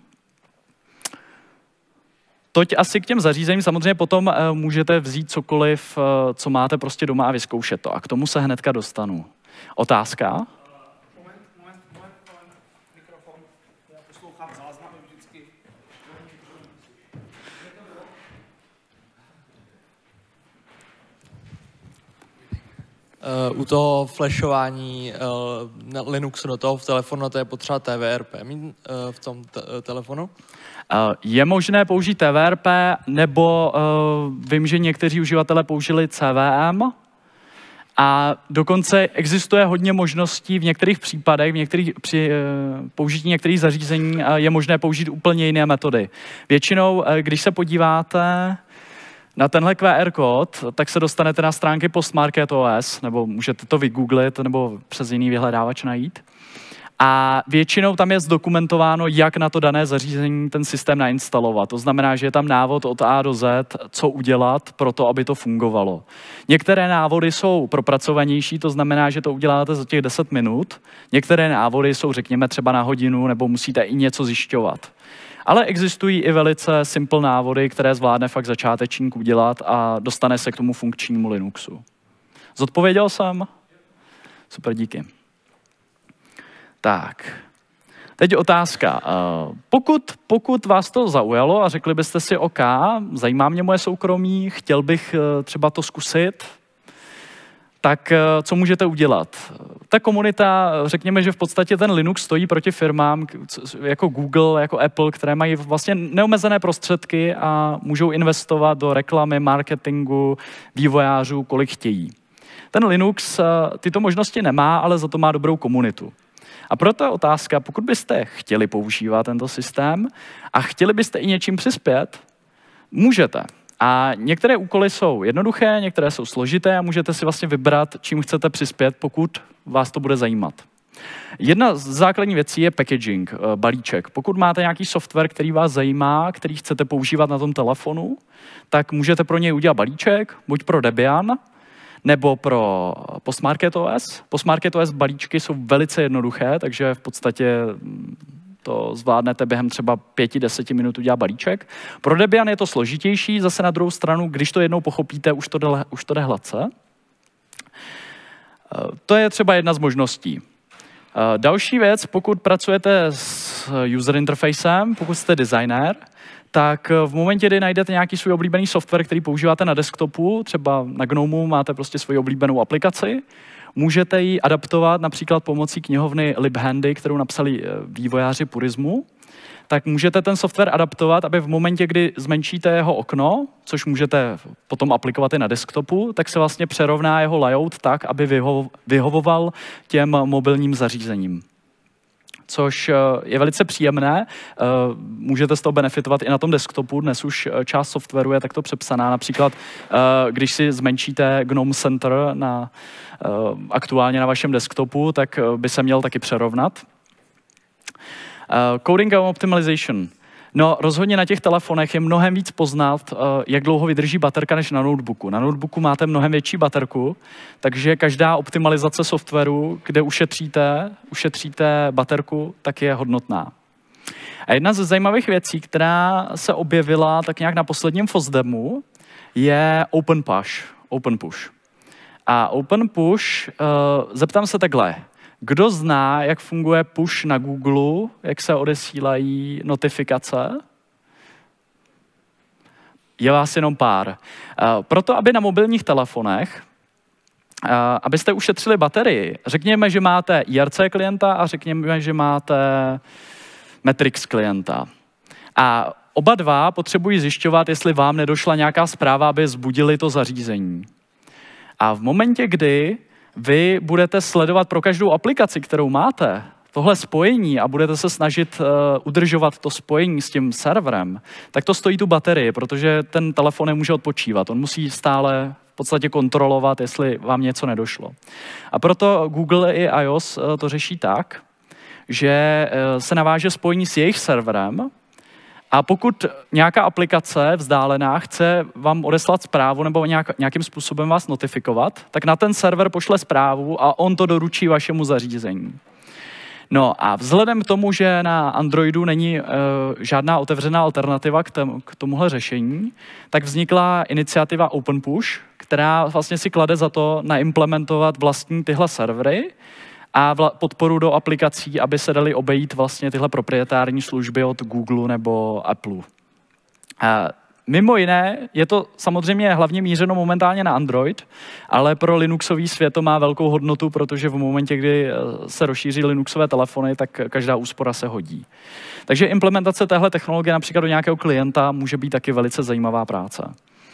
[SPEAKER 1] Toť asi k těm zařízením. Samozřejmě potom uh, můžete vzít cokoliv, uh, co máte prostě doma a vyzkoušet to. A k tomu se hnedka dostanu. Otázka? Moment, moment, moment, mikrofon. Já poslouchám záznamy vždycky.
[SPEAKER 3] Uh, u toho flashování uh, Linuxu do toho v telefonu, to je potřeba T V R P mít uh, v tom telefonu?
[SPEAKER 1] Uh, je možné použít T V R P, nebo uh, vím, že někteří uživatelé použili C V M a dokonce existuje hodně možností v některých případech, v některých, při uh, použití některých zařízení uh, je možné použít úplně jiné metody. Většinou, uh, když se podíváte na tenhle Q R kód, tak se dostanete na stránky Postmarket O S, nebo můžete to vygooglit, nebo přes jiný vyhledávač najít. A většinou tam je zdokumentováno, jak na to dané zařízení ten systém nainstalovat. To znamená, že je tam návod od A do Z, co udělat pro to, aby to fungovalo. Některé návody jsou propracovanější, to znamená, že to uděláte za těch deset minut. Některé návody jsou, řekněme, třeba na hodinu, nebo musíte i něco zjišťovat. Ale existují i velice simple návody, které zvládne fakt začátečník udělat a dostane se k tomu funkčnímu Linuxu. Zodpověděl jsem? Super, díky. Tak, teď otázka. Pokud, pokud vás to zaujalo a řekli byste si, OK, zajímá mě moje soukromí, chtěl bych třeba to zkusit, tak co můžete udělat? Ta komunita, řekněme, že v podstatě ten Linux stojí proti firmám jako Google, jako Apple, které mají vlastně neomezené prostředky a můžou investovat do reklamy, marketingu, vývojářů, kolik chtějí. Ten Linux tyto možnosti nemá, ale za to má dobrou komunitu. A proto je otázka, pokud byste chtěli používat tento systém a chtěli byste i něčím přispět, můžete. A některé úkoly jsou jednoduché, některé jsou složité a můžete si vlastně vybrat, čím chcete přispět, pokud vás to bude zajímat. Jedna z základních věcí je packaging, balíček. Pokud máte nějaký software, který vás zajímá, který chcete používat na tom telefonu, tak můžete pro něj udělat balíček, buď pro Debian, nebo pro Postmarket O S. Postmarket O S balíčky jsou velice jednoduché, takže v podstatě to zvládnete během třeba pěti, deseti minut udělat balíček. Pro Debian je to složitější, zase na druhou stranu, když to jednou pochopíte, už to jde, už to jde hladce. To je třeba jedna z možností. Další věc, pokud pracujete s user interfacem, pokud jste designér, tak v momentě, kdy najdete nějaký svůj oblíbený software, který používáte na desktopu, třeba na Gnomu máte prostě svoji oblíbenou aplikaci, můžete ji adaptovat například pomocí knihovny LibHandy, kterou napsali vývojáři Purismu, tak můžete ten software adaptovat, aby v momentě, kdy zmenšíte jeho okno, což můžete potom aplikovat i na desktopu, tak se vlastně přerovná jeho layout tak, aby vyho- vyhovoval těm mobilním zařízením. což je velice příjemné. Můžete z toho benefitovat i na tom desktopu. Dnes už část softwaru je takto přepsaná. Například, když si zmenšíte Gnome Center na, aktuálně na vašem desktopu, tak by se měl taky přerovnat. Coding and optimization. No, rozhodně na těch telefonech je mnohem víc poznat, jak dlouho vydrží baterka, než na notebooku. Na notebooku máte mnohem větší baterku, takže každá optimalizace softwaru, kde ušetříte, ušetříte baterku, tak je hodnotná. A jedna ze zajímavých věcí, která se objevila tak nějak na posledním FOSDEMu, je Open Push. Open Push. A Open Push, uh, zeptám se takhle. Kdo zná, jak funguje push na Google, jak se odesílají notifikace? Je vás jenom pár. Proto, aby na mobilních telefonech, abyste ušetřili baterii, řekněme, že máte I R C klienta a řekněme, že máte Matrix klienta. A oba dva potřebují zjišťovat, jestli vám nedošla nějaká zpráva, aby zbudili to zařízení. A v momentě, kdy vy budete sledovat pro každou aplikaci, kterou máte, tohle spojení a budete se snažit uh, udržovat to spojení s tím serverem, tak to stojí tu baterii, protože ten telefon nemůže odpočívat. On musí stále v podstatě kontrolovat, jestli vám něco nedošlo. A proto Google i iOS uh, to řeší tak, že uh, se naváže spojení s jejich serverem, a pokud nějaká aplikace vzdálená chce vám odeslat zprávu nebo nějak, nějakým způsobem vás notifikovat, tak na ten server pošle zprávu a on to doručí vašemu zařízení. No a vzhledem k tomu, že na Androidu není uh, žádná otevřená alternativa k, tém, k tomuhle řešení, tak vznikla iniciativa Open Push, která vlastně si klade za to naimplementovat vlastní tyhle servery a podporu do aplikací, aby se daly obejít vlastně tyhle proprietární služby od Google nebo Apple. A mimo jiné je to samozřejmě hlavně mířeno momentálně na Android, ale pro Linuxový svět to má velkou hodnotu, protože v momentě, kdy se rozšíří Linuxové telefony, tak každá úspora se hodí. Takže implementace téhle technologie například do nějakého klienta může být taky velice zajímavá práce.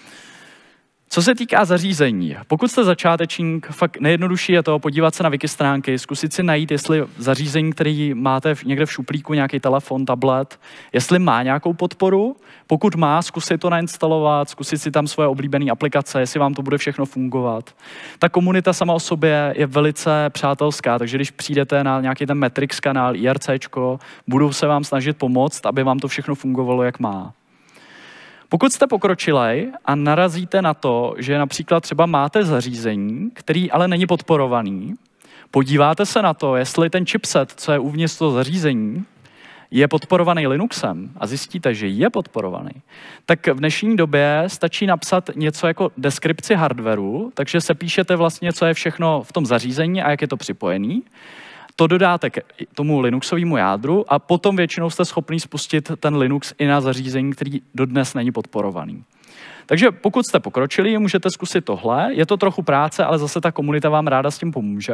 [SPEAKER 1] Co se týká zařízení, pokud jste začátečník, fakt nejjednodušší je to podívat se na wiki stránky, zkusit si najít, jestli zařízení, který máte někde v šuplíku, nějaký telefon, tablet, jestli má nějakou podporu. Pokud má, zkusit to nainstalovat, zkusit si tam svoje oblíbené aplikace, jestli vám to bude všechno fungovat. Ta komunita sama o sobě je velice přátelská, takže když přijdete na nějaký ten Matrix kanál, IRCčko, budou se vám snažit pomoct, aby vám to všechno fungovalo, jak má. Pokud jste pokročilej a narazíte na to, že například třeba máte zařízení, který ale není podporovaný, podíváte se na to, jestli ten chipset, co je uvnitř toho zařízení, je podporovaný Linuxem a zjistíte, že je podporovaný, tak v dnešní době stačí napsat něco jako deskripci hardwareu, takže se píšete vlastně, co je všechno v tom zařízení a jak je to připojený. To dodáte k tomu Linuxovému jádru a potom většinou jste schopný spustit ten Linux i na zařízení, který dodnes není podporovaný. Takže pokud jste pokročili, můžete zkusit tohle. Je to trochu práce, ale zase ta komunita vám ráda s tím pomůže.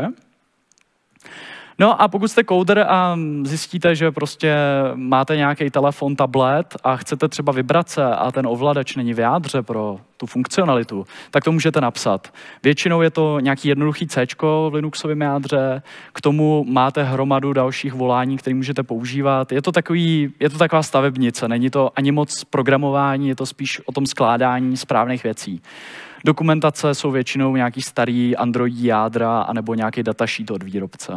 [SPEAKER 1] No a pokud jste coder a zjistíte, že prostě máte nějaký telefon, tablet a chcete třeba vybrat se a ten ovladač není v jádře pro tu funkcionalitu, tak to můžete napsat. Většinou je to nějaký jednoduchý C v Linuxovém jádře, k tomu máte hromadu dalších volání, které můžete používat. Je to, takový, je to taková stavebnice, není to ani moc programování, je to spíš o tom skládání správných věcí. Dokumentace jsou většinou nějaký starý Android jádra anebo nějaký datasheet od výrobce.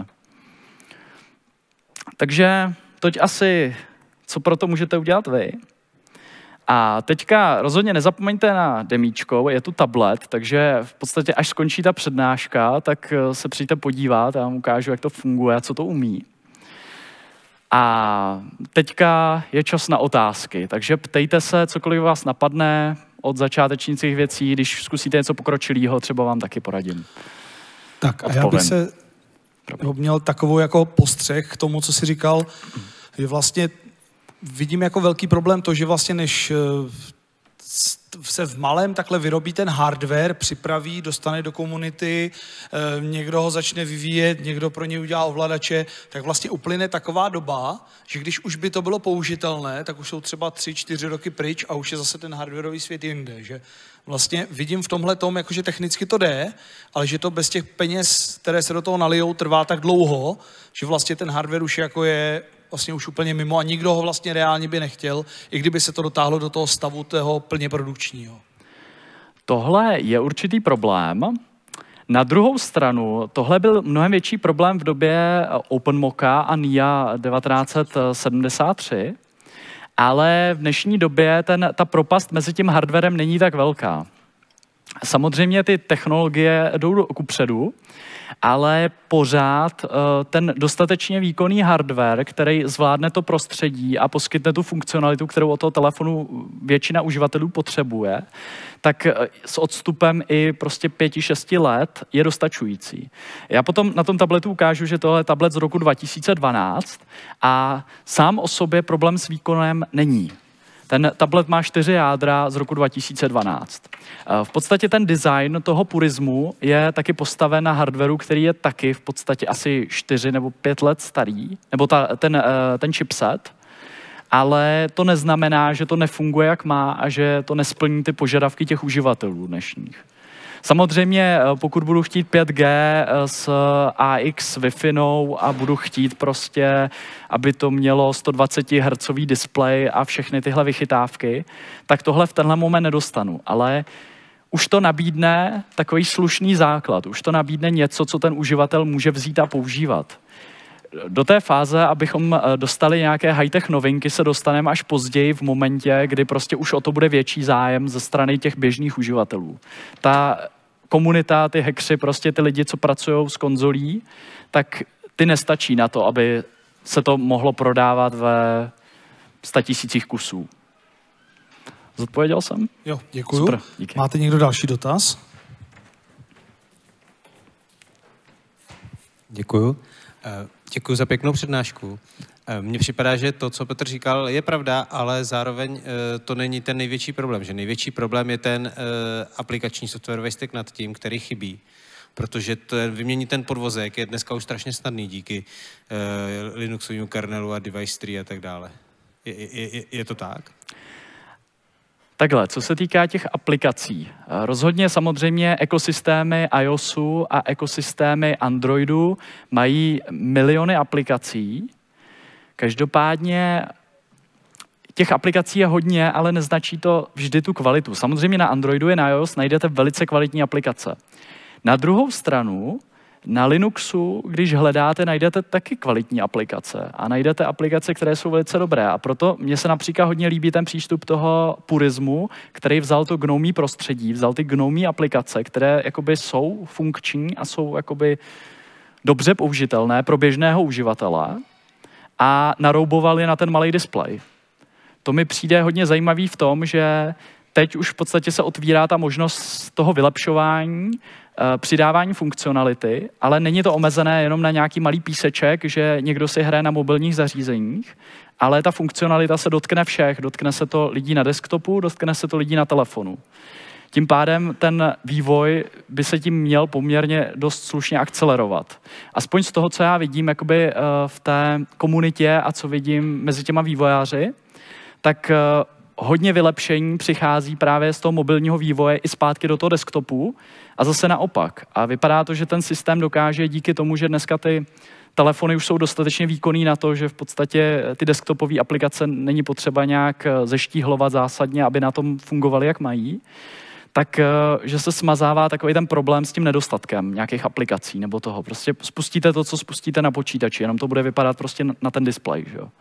[SPEAKER 1] Takže toť asi, co pro to můžete udělat vy. A teďka rozhodně nezapomeňte na demíčko, je tu tablet, takže v podstatě až skončí ta přednáška, tak se přijďte podívat, já vám ukážu, jak to funguje a co to umí. A teďka je čas na otázky, takže ptejte se, cokoliv vás napadne od začátečnických věcí, když zkusíte něco pokročilého, třeba vám taky poradím.
[SPEAKER 4] Tak a já bych se měl takovou jako postřeh k tomu, co jsi říkal, že vlastně vidím jako velký problém to, že vlastně než se v malém takhle vyrobí ten hardware, připraví, dostane do komunity, e, někdo ho začne vyvíjet, někdo pro něj udělá ovladače, tak vlastně uplyne taková doba, že když už by to bylo použitelné, tak už jsou třeba tři, čtyři roky pryč a už je zase ten hardwareový svět jinde, že vlastně vidím v tomhle tom, jakože technicky to jde, ale že to bez těch peněz, které se do toho nalijou, trvá tak dlouho, že vlastně ten hardware už jako je vlastně už úplně mimo a nikdo ho vlastně reálně by nechtěl, i kdyby se to dotáhlo do toho stavu toho plně produkčního. Tohle je určitý problém. Na druhou stranu, tohle byl mnohem větší problém v době OpenMocha a N I A devatenáct set sedmdesát tři, ale v dnešní době ten, ta propast mezi tím hardwarem není tak velká. Samozřejmě ty technologie jdou kupředu, ale pořád uh, ten dostatečně výkonný hardware, který zvládne to prostředí a poskytne tu funkcionalitu, kterou od toho telefonu většina uživatelů potřebuje, tak s odstupem i prostě pěti, šesti let je dostačující. Já potom na tom tabletu ukážu, že tohle je tablet z roku dva tisíce dvanáct a sám o sobě problém s výkonem není. Ten tablet má čtyři jádra z roku dva tisíce dvanáct. V podstatě ten design toho purismu je taky postaven na hardwareu, který je taky v podstatě asi čtyři nebo pět let starý, nebo ta, ten, ten chipset, ale to neznamená, že to nefunguje jak má a že to nesplní ty požadavky těch uživatelů dnešních. Samozřejmě, pokud budu chtít pět G s A X Wi-Fi a budu chtít prostě, aby to mělo sto dvacet hertzový displej a všechny tyhle vychytávky, tak tohle v tenhle moment nedostanu. Ale už to nabídne takový slušný základ, už to nabídne něco, co ten uživatel může vzít a používat. Do té fáze, abychom dostali nějaké high-tech novinky, se dostaneme až později v momentě, kdy prostě už o to bude větší zájem ze strany těch běžných uživatelů. Ta komunita, ty hackři, prostě ty lidi, co pracují s konzolí, tak ty nestačí na to, aby se to mohlo prodávat ve statisících kusů. Zodpověděl jsem? Jo, děkuju.
[SPEAKER 1] Super, díky.
[SPEAKER 4] Máte někdo další dotaz?
[SPEAKER 5] Děkuju. Děkuji za pěknou přednášku. Mně připadá, že to, co Petr říkal, je pravda, ale zároveň to není ten největší problém. Že největší problém je ten aplikační softwarový stack nad tím, který chybí. Protože ten, vyměnit ten podvozek je dneska už strašně snadný díky Linuxovému kernelu a device tree a tak dále. Je, je, je to tak?
[SPEAKER 1] Takhle, co se týká těch aplikací. Rozhodně samozřejmě ekosystémy iOSu a ekosystémy Androidu mají miliony aplikací. Každopádně těch aplikací je hodně, ale neznačí to vždy tu kvalitu. Samozřejmě na Androidu i na iOS najdete velice kvalitní aplikace. Na druhou stranu, na Linuxu, když hledáte, najdete taky kvalitní aplikace a najdete aplikace, které jsou velice dobré. A proto mně se například hodně líbí ten přístup toho purismu, který vzal to gnomí prostředí, vzal ty gnomí aplikace, které jakoby jsou funkční a jsou jakoby dobře použitelné pro běžného uživatele a narouboval je na ten malý displej. To mi přijde hodně zajímavý v tom, že teď už v podstatě se otvírá ta možnost toho vylepšování, přidávání funkcionality, ale není to omezené jenom na nějaký malý píseček, že někdo si hraje na mobilních zařízeních, ale ta funkcionalita se dotkne všech. Dotkne se to lidí na desktopu, dotkne se to lidí na telefonu. Tím pádem ten vývoj by se tím měl poměrně dost slušně akcelerovat. Aspoň z toho, co já vidím jakoby v té komunitě a co vidím mezi těma vývojáři, tak hodně vylepšení přichází právě z toho mobilního vývoje i zpátky do toho desktopu a zase naopak. A vypadá to, že ten systém dokáže díky tomu, že dneska ty telefony už jsou dostatečně výkonný na to, že v podstatě ty desktopové aplikace není potřeba nějak zeštíhlovat zásadně, aby na tom fungovaly, jak mají, tak že se smazává takový ten problém s tím nedostatkem nějakých aplikací nebo toho. Prostě spustíte to, co spustíte na počítači, jenom to bude vypadat prostě na ten displej. Že jo?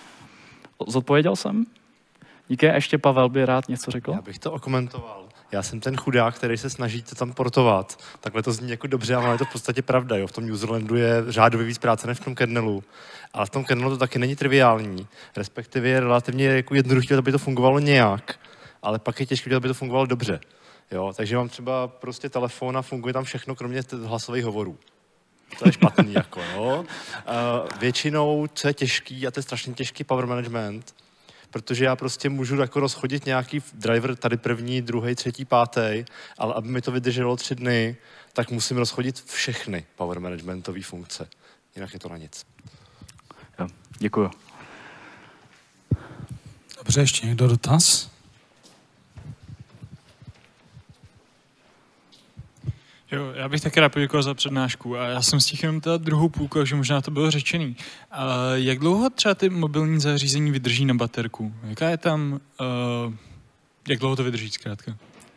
[SPEAKER 1] Zodpověděl jsem? Díky, ještě Pavel by rád něco řekl.
[SPEAKER 6] Já bych to okomentoval. Já jsem ten chudák, který se snaží to tam portovat. Takhle to zní jako dobře, ale je to v podstatě pravda. Jo? V tom userlandu je řádově víc práce než v tom kernelu. Ale v tom kernelu to taky není triviální. Respektive je relativně jako jednoduché, aby to fungovalo nějak. Ale pak je těžké, aby to fungovalo dobře. Jo? Takže mám třeba prostě telefon a funguje tam všechno, kromě hlasových hovorů. To je špatný, jako, jo. Uh, většinou, co je těžký, a to je strašně těžký power management, protože já prostě můžu jako rozchodit nějaký driver tady první, druhý, třetí, pátý, ale aby mi to vydrželo tři dny, tak musím rozchodit všechny power managementové funkce. Jinak je to na nic.
[SPEAKER 1] Jo, děkuju.
[SPEAKER 4] Dobře, ještě někdo dotaz?
[SPEAKER 7] Jo, já bych taky rád poděkoval za přednášku a já jsem stihl jenom teda druhou půlku, že možná to bylo řečený. A jak dlouho třeba ty mobilní zařízení vydrží na baterku? Jaká je tam, uh, jak dlouho to vydrží zkrátka?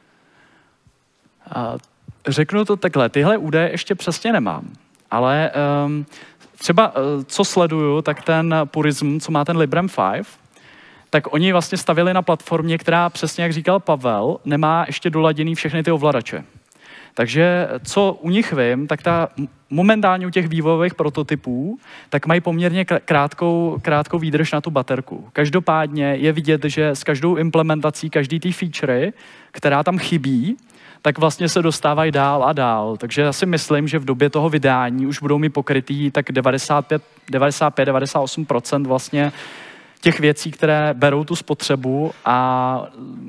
[SPEAKER 1] A řeknu to takhle, tyhle údaje ještě přesně nemám, ale um, třeba uh, co sleduju, tak ten Purism, co má ten Librem pět, tak oni vlastně stavili na platformě, která přesně, jak říkal Pavel, nemá ještě doladěný všechny ty ovladače. Takže co u nich vím, tak ta momentálně u těch vývojových prototypů, tak mají poměrně krátkou, krátkou výdrž na tu baterku. Každopádně je vidět, že s každou implementací, každý té featurey, která tam chybí, tak vlastně se dostávají dál a dál. Takže já si myslím, že v době toho vydání už budou mi pokrytý tak devadesát pět devadesát osm procent vlastně těch věcí, které berou tu spotřebu a,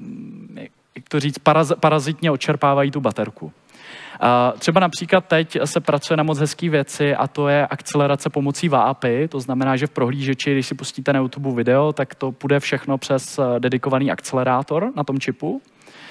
[SPEAKER 1] jak to říct, paraz, parazitně odčerpávají tu baterku. Uh, třeba například teď se pracuje na moc hezký věci a to je akcelerace pomocí V A P I, to znamená, že v prohlížeči, když si pustíte na YouTube video, tak to půjde všechno přes dedikovaný akcelerátor na tom čipu.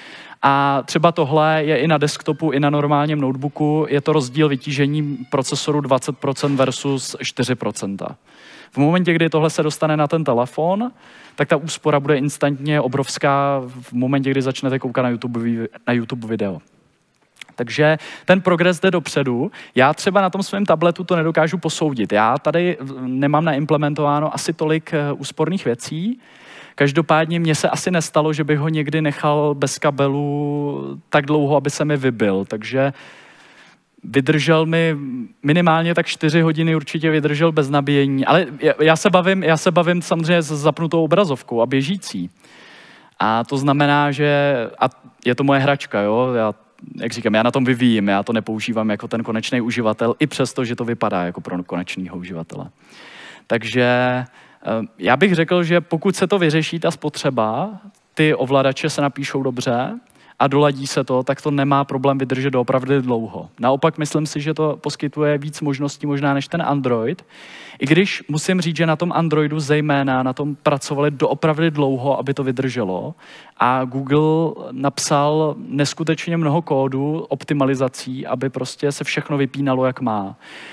[SPEAKER 1] A třeba tohle je i na desktopu, i na normálním notebooku, je to rozdíl vytížení procesoru dvacet procent versus čtyři procenta. V momentě, kdy tohle se dostane na ten telefon, tak ta úspora bude instantně obrovská v momentě, kdy začnete koukat na YouTube, na YouTube video. Takže ten progres jde dopředu. Já třeba na tom svém tabletu to nedokážu posoudit. Já tady nemám naimplementováno asi tolik úsporných věcí. Každopádně mně se asi nestalo, že bych ho někdy nechal bez kabelu tak dlouho, aby se mi vybil. Takže vydržel mi minimálně tak čtyři hodiny, určitě vydržel bez nabíjení. Ale já se bavím, já se bavím samozřejmě s zapnutou obrazovkou a běžící. A to znamená, že a je to moje hračka, jo? Já, jak říkám, já na tom vyvíjím, já to nepoužívám jako ten konečný uživatel, i přesto, že to vypadá jako pro konečného uživatele. Takže já bych řekl, že pokud se to vyřeší, ta spotřeba, ty ovladače se napíšou dobře a doladí se to, tak to nemá problém vydržet doopravdy dlouho. Naopak myslím si, že to poskytuje víc možností možná než ten Android. I když musím říct, že na tom Androidu zejména na tom pracovali doopravdy dlouho, aby to vydrželo. A Google napsal neskutečně mnoho kódu, optimalizací, aby prostě se všechno vypínalo, jak má.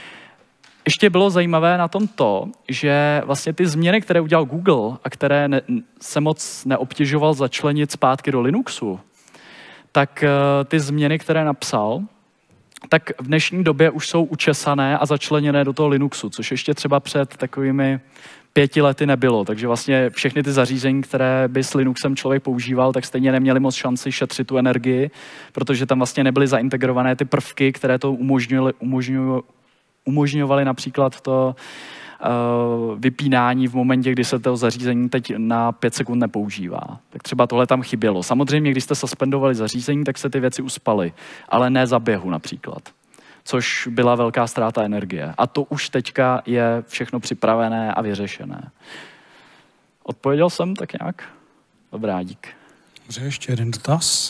[SPEAKER 1] Ještě bylo zajímavé na tom to, že vlastně ty změny, které udělal Google a které ne, se moc neobtěžoval začlenit zpátky do Linuxu, tak ty změny, které napsal, tak v dnešní době už jsou učesané a začleněné do toho Linuxu, což ještě třeba před takovými pěti lety nebylo. Takže vlastně všechny ty zařízení, které by s Linuxem člověk používal, tak stejně neměly moc šanci šetřit tu energii, protože tam vlastně nebyly zaintegrované ty prvky, které to umožňovaly, umožňují umožňovali například to uh, vypínání v momentě, kdy se to zařízení teď na pět sekund nepoužívá. Tak třeba tohle tam chybělo. Samozřejmě, když jste suspendovali zařízení, tak se ty věci uspaly, ale ne za běhu například, což byla velká ztráta energie. A to už teďka je všechno připravené a vyřešené. Odpověděl jsem tak nějak? Dobrá, dík.
[SPEAKER 4] Dobře, ještě jeden dotaz.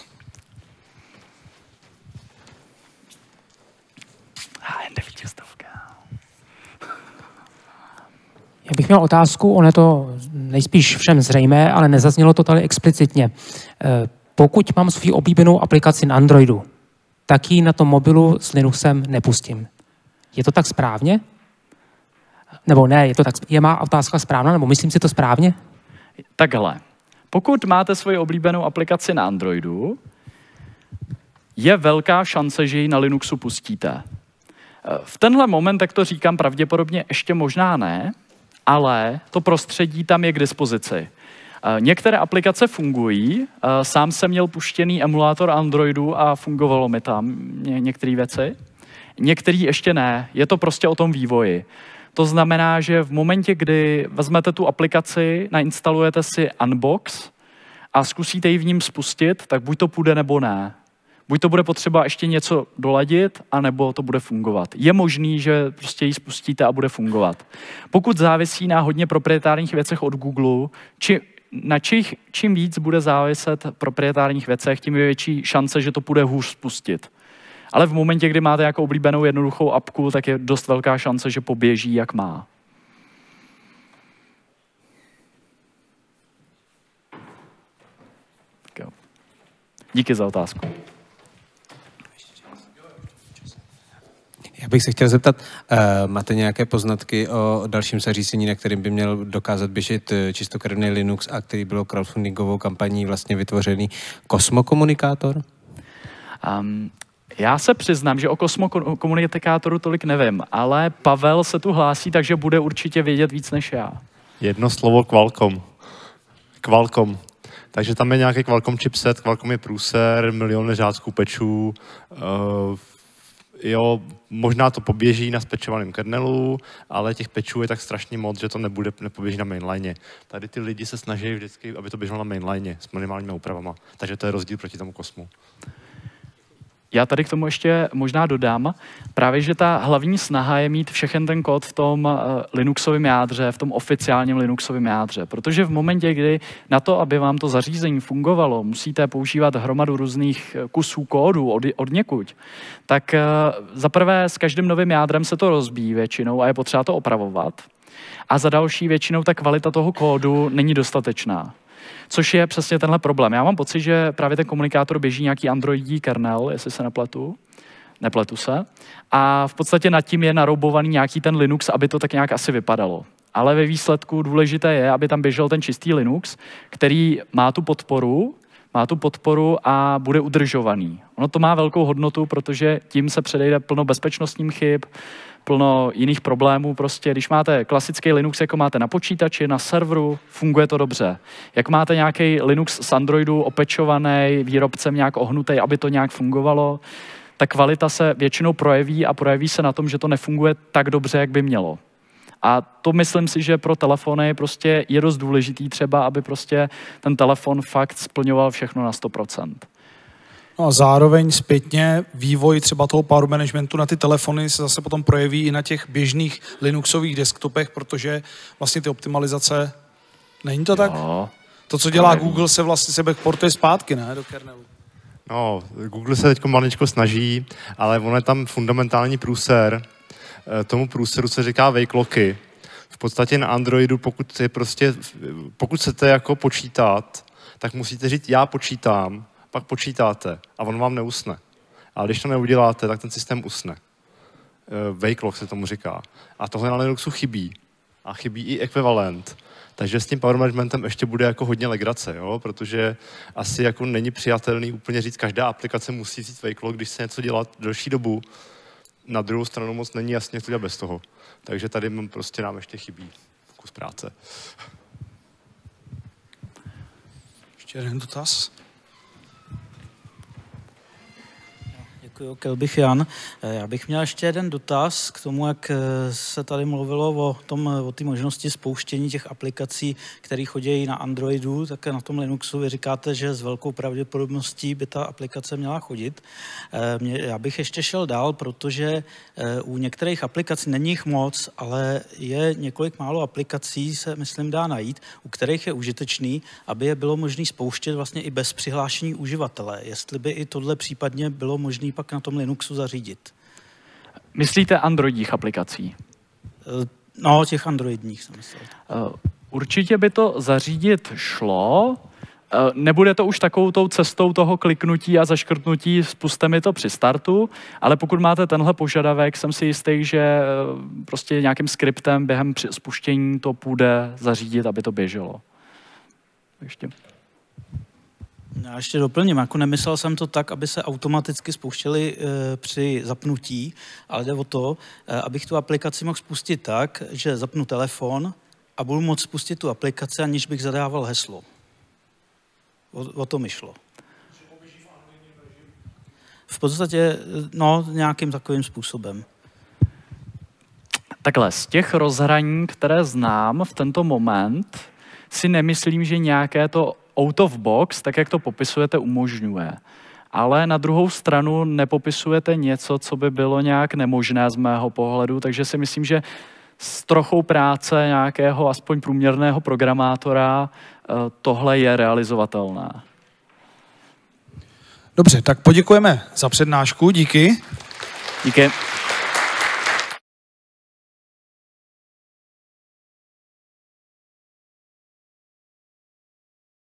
[SPEAKER 8] Já bych měl otázku, ono je to nejspíš všem zřejmé, ale nezaznělo to tady explicitně. Pokud mám svou oblíbenou aplikaci na Androidu, tak ji na tom mobilu s Linuxem nepustím. Je to tak správně? Nebo ne, je to tak, je má otázka správná, nebo myslím si to správně?
[SPEAKER 1] Takhle. Pokud máte svoji oblíbenou aplikaci na Androidu, je velká šance, že ji na Linuxu pustíte. V tenhle moment, tak to říkám, pravděpodobně ještě možná ne, ale to prostředí tam je k dispozici. Některé aplikace fungují, sám jsem měl puštěný emulátor Androidu a fungovalo mi tam některé věci. Některé ještě ne, je to prostě o tom vývoji. To znamená, že v momentě, kdy vezmete tu aplikaci, nainstalujete si Unbox a zkusíte ji v ním spustit, tak buď to půjde nebo ne. Buď to bude potřeba ještě něco doladit, anebo to bude fungovat. Je možný, že prostě ji spustíte a bude fungovat. Pokud závisí na hodně proprietárních věcech od Google, či na čich, čím víc bude záviset proprietárních věcech, tím je větší šance, že to půjde hůř spustit. Ale v momentě, kdy máte jako oblíbenou jednoduchou apku, tak je dost velká šance, že poběží, jak má. Tak jo. Díky za otázku.
[SPEAKER 5] Já bych se chtěl zeptat, uh, máte nějaké poznatky o dalším zařízení, na kterým by měl dokázat běžet čistokrevný Linux a který bylo crowdfundingovou kampaní vlastně vytvořený Cosmo komunikátor?
[SPEAKER 1] Um, já se přiznám, že o Cosmo komunikátoru tolik nevím, ale Pavel se tu hlásí, takže bude určitě vědět víc než já.
[SPEAKER 6] Jedno slovo Qualcomm. Qualcomm. Takže tam je nějaký Qualcomm chipset, Qualcomm je průser, milion neřádsků pečů, uh, jo, možná to poběží na spečovaném kernelu, ale těch pečů je tak strašně moc, že to nebude, nepoběží na mainline. Tady ty lidi se snaží vždycky, aby to běželo na mainline s minimálními úpravama. Takže to je rozdíl proti tomu Cosmu.
[SPEAKER 1] Já tady k tomu ještě možná dodám, právě, že ta hlavní snaha je mít všechen ten kód v tom Linuxovém jádře, v tom oficiálním Linuxovém jádře, protože v momentě, kdy na to, aby vám to zařízení fungovalo, musíte používat hromadu různých kusů kódu od, od někud, tak za prvé s každým novým jádrem se to rozbíjí většinou a je potřeba to opravovat. A za další většinou ta kvalita toho kódu není dostatečná. Což je přesně tenhle problém. Já mám pocit, že právě ten komunikátor běží nějaký androidí kernel, jestli se nepletu. Nepletu se. A v podstatě nad tím je naroubovaný nějaký ten Linux, aby to tak nějak asi vypadalo. Ale ve výsledku důležité je, aby tam běžel ten čistý Linux, který má tu podporu, má tu podporu a bude udržovaný. Ono to má velkou hodnotu, protože tím se předejde plno bezpečnostním chyb, plno jiných problémů. Prostě, když máte klasický Linux, jako máte na počítači, na serveru, funguje to dobře. Jak máte nějaký Linux z Androidu opečovaný, výrobcem nějak ohnutý, aby to nějak fungovalo, ta kvalita se většinou projeví a projeví se na tom, že to nefunguje tak dobře, jak by mělo. A to myslím si, že pro telefony prostě je dost důležitý třeba, aby prostě ten telefon fakt splňoval všechno na sto procent.
[SPEAKER 4] No a zároveň zpětně vývoj třeba toho power managementu na ty telefony se zase potom projeví i na těch běžných Linuxových desktopech, protože vlastně ty optimalizace, není to tak?
[SPEAKER 1] Jo.
[SPEAKER 4] To, co dělá Google, se vlastně se backportuje zpátky, ne, do kernelu.
[SPEAKER 6] No, Google se teď maličko snaží, ale on je tam fundamentální průser. Tomu průseru se říká wake locky. V podstatě na Androidu, pokud je prostě, pokud chcete jako počítat, tak musíte říct, já počítám, pak počítáte a on vám neusne. Ale když to neuděláte, tak ten systém usne. Wake lock se tomu říká. A tohle na Linuxu chybí. A chybí i ekvivalent. Takže s tím power managementem ještě bude jako hodně legrace, jo? Protože asi jako není přijatelný úplně říct, každá aplikace musí říct wake lock, když se něco dělá delší dobu. Na druhou stranu moc není jasně to dělat bez toho. Takže tady prostě nám ještě chybí kus práce.
[SPEAKER 4] Ještě jeden dotaz.
[SPEAKER 9] Děkuji, Kelbych Jan. Já bych měl ještě jeden dotaz k tomu, jak se tady mluvilo o tom, o té možnosti spouštění těch aplikací, které chodí na Androidu, tak na tom Linuxu vy říkáte, že s velkou pravděpodobností by ta aplikace měla chodit. Já bych ještě šel dál, protože u některých aplikací není jich moc, ale je několik málo aplikací, se myslím dá najít, u kterých je užitečný, aby je bylo možné spouštět vlastně i bez přihlášení uživatele. Jestli by i tohle případně bylo možné pak na tom Linuxu zařídit.
[SPEAKER 1] Myslíte androidních aplikací?
[SPEAKER 9] No, těch androidních jsem myslel.
[SPEAKER 1] Určitě by to zařídit šlo. Nebude to už takovou tou cestou toho kliknutí a zaškrtnutí, spuste mi to při startu, ale pokud máte tenhle požadavek, jsem si jistý, že prostě nějakým skriptem během spuštění to půjde zařídit, aby to běželo. Ještě.
[SPEAKER 9] Já ještě doplním, jako nemyslel jsem to tak, aby se automaticky spouštěly e, při zapnutí, ale jde o to, e, abych tu aplikaci mohl spustit tak, že zapnu telefon a budu moct spustit tu aplikaci, aniž bych zadával heslo. O, o to mi šlo. V podstatě, no, nějakým takovým způsobem.
[SPEAKER 1] Takhle, z těch rozhraní, které znám v tento moment, si nemyslím, že nějaké to out of box, tak jak to popisujete, umožňuje. Ale na druhou stranu nepopisujete něco, co by bylo nějak nemožné z mého pohledu, takže si myslím, že s trochou práce nějakého aspoň průměrného programátora tohle je realizovatelné.
[SPEAKER 4] Dobře, tak poděkujeme za přednášku, díky.
[SPEAKER 1] Díky.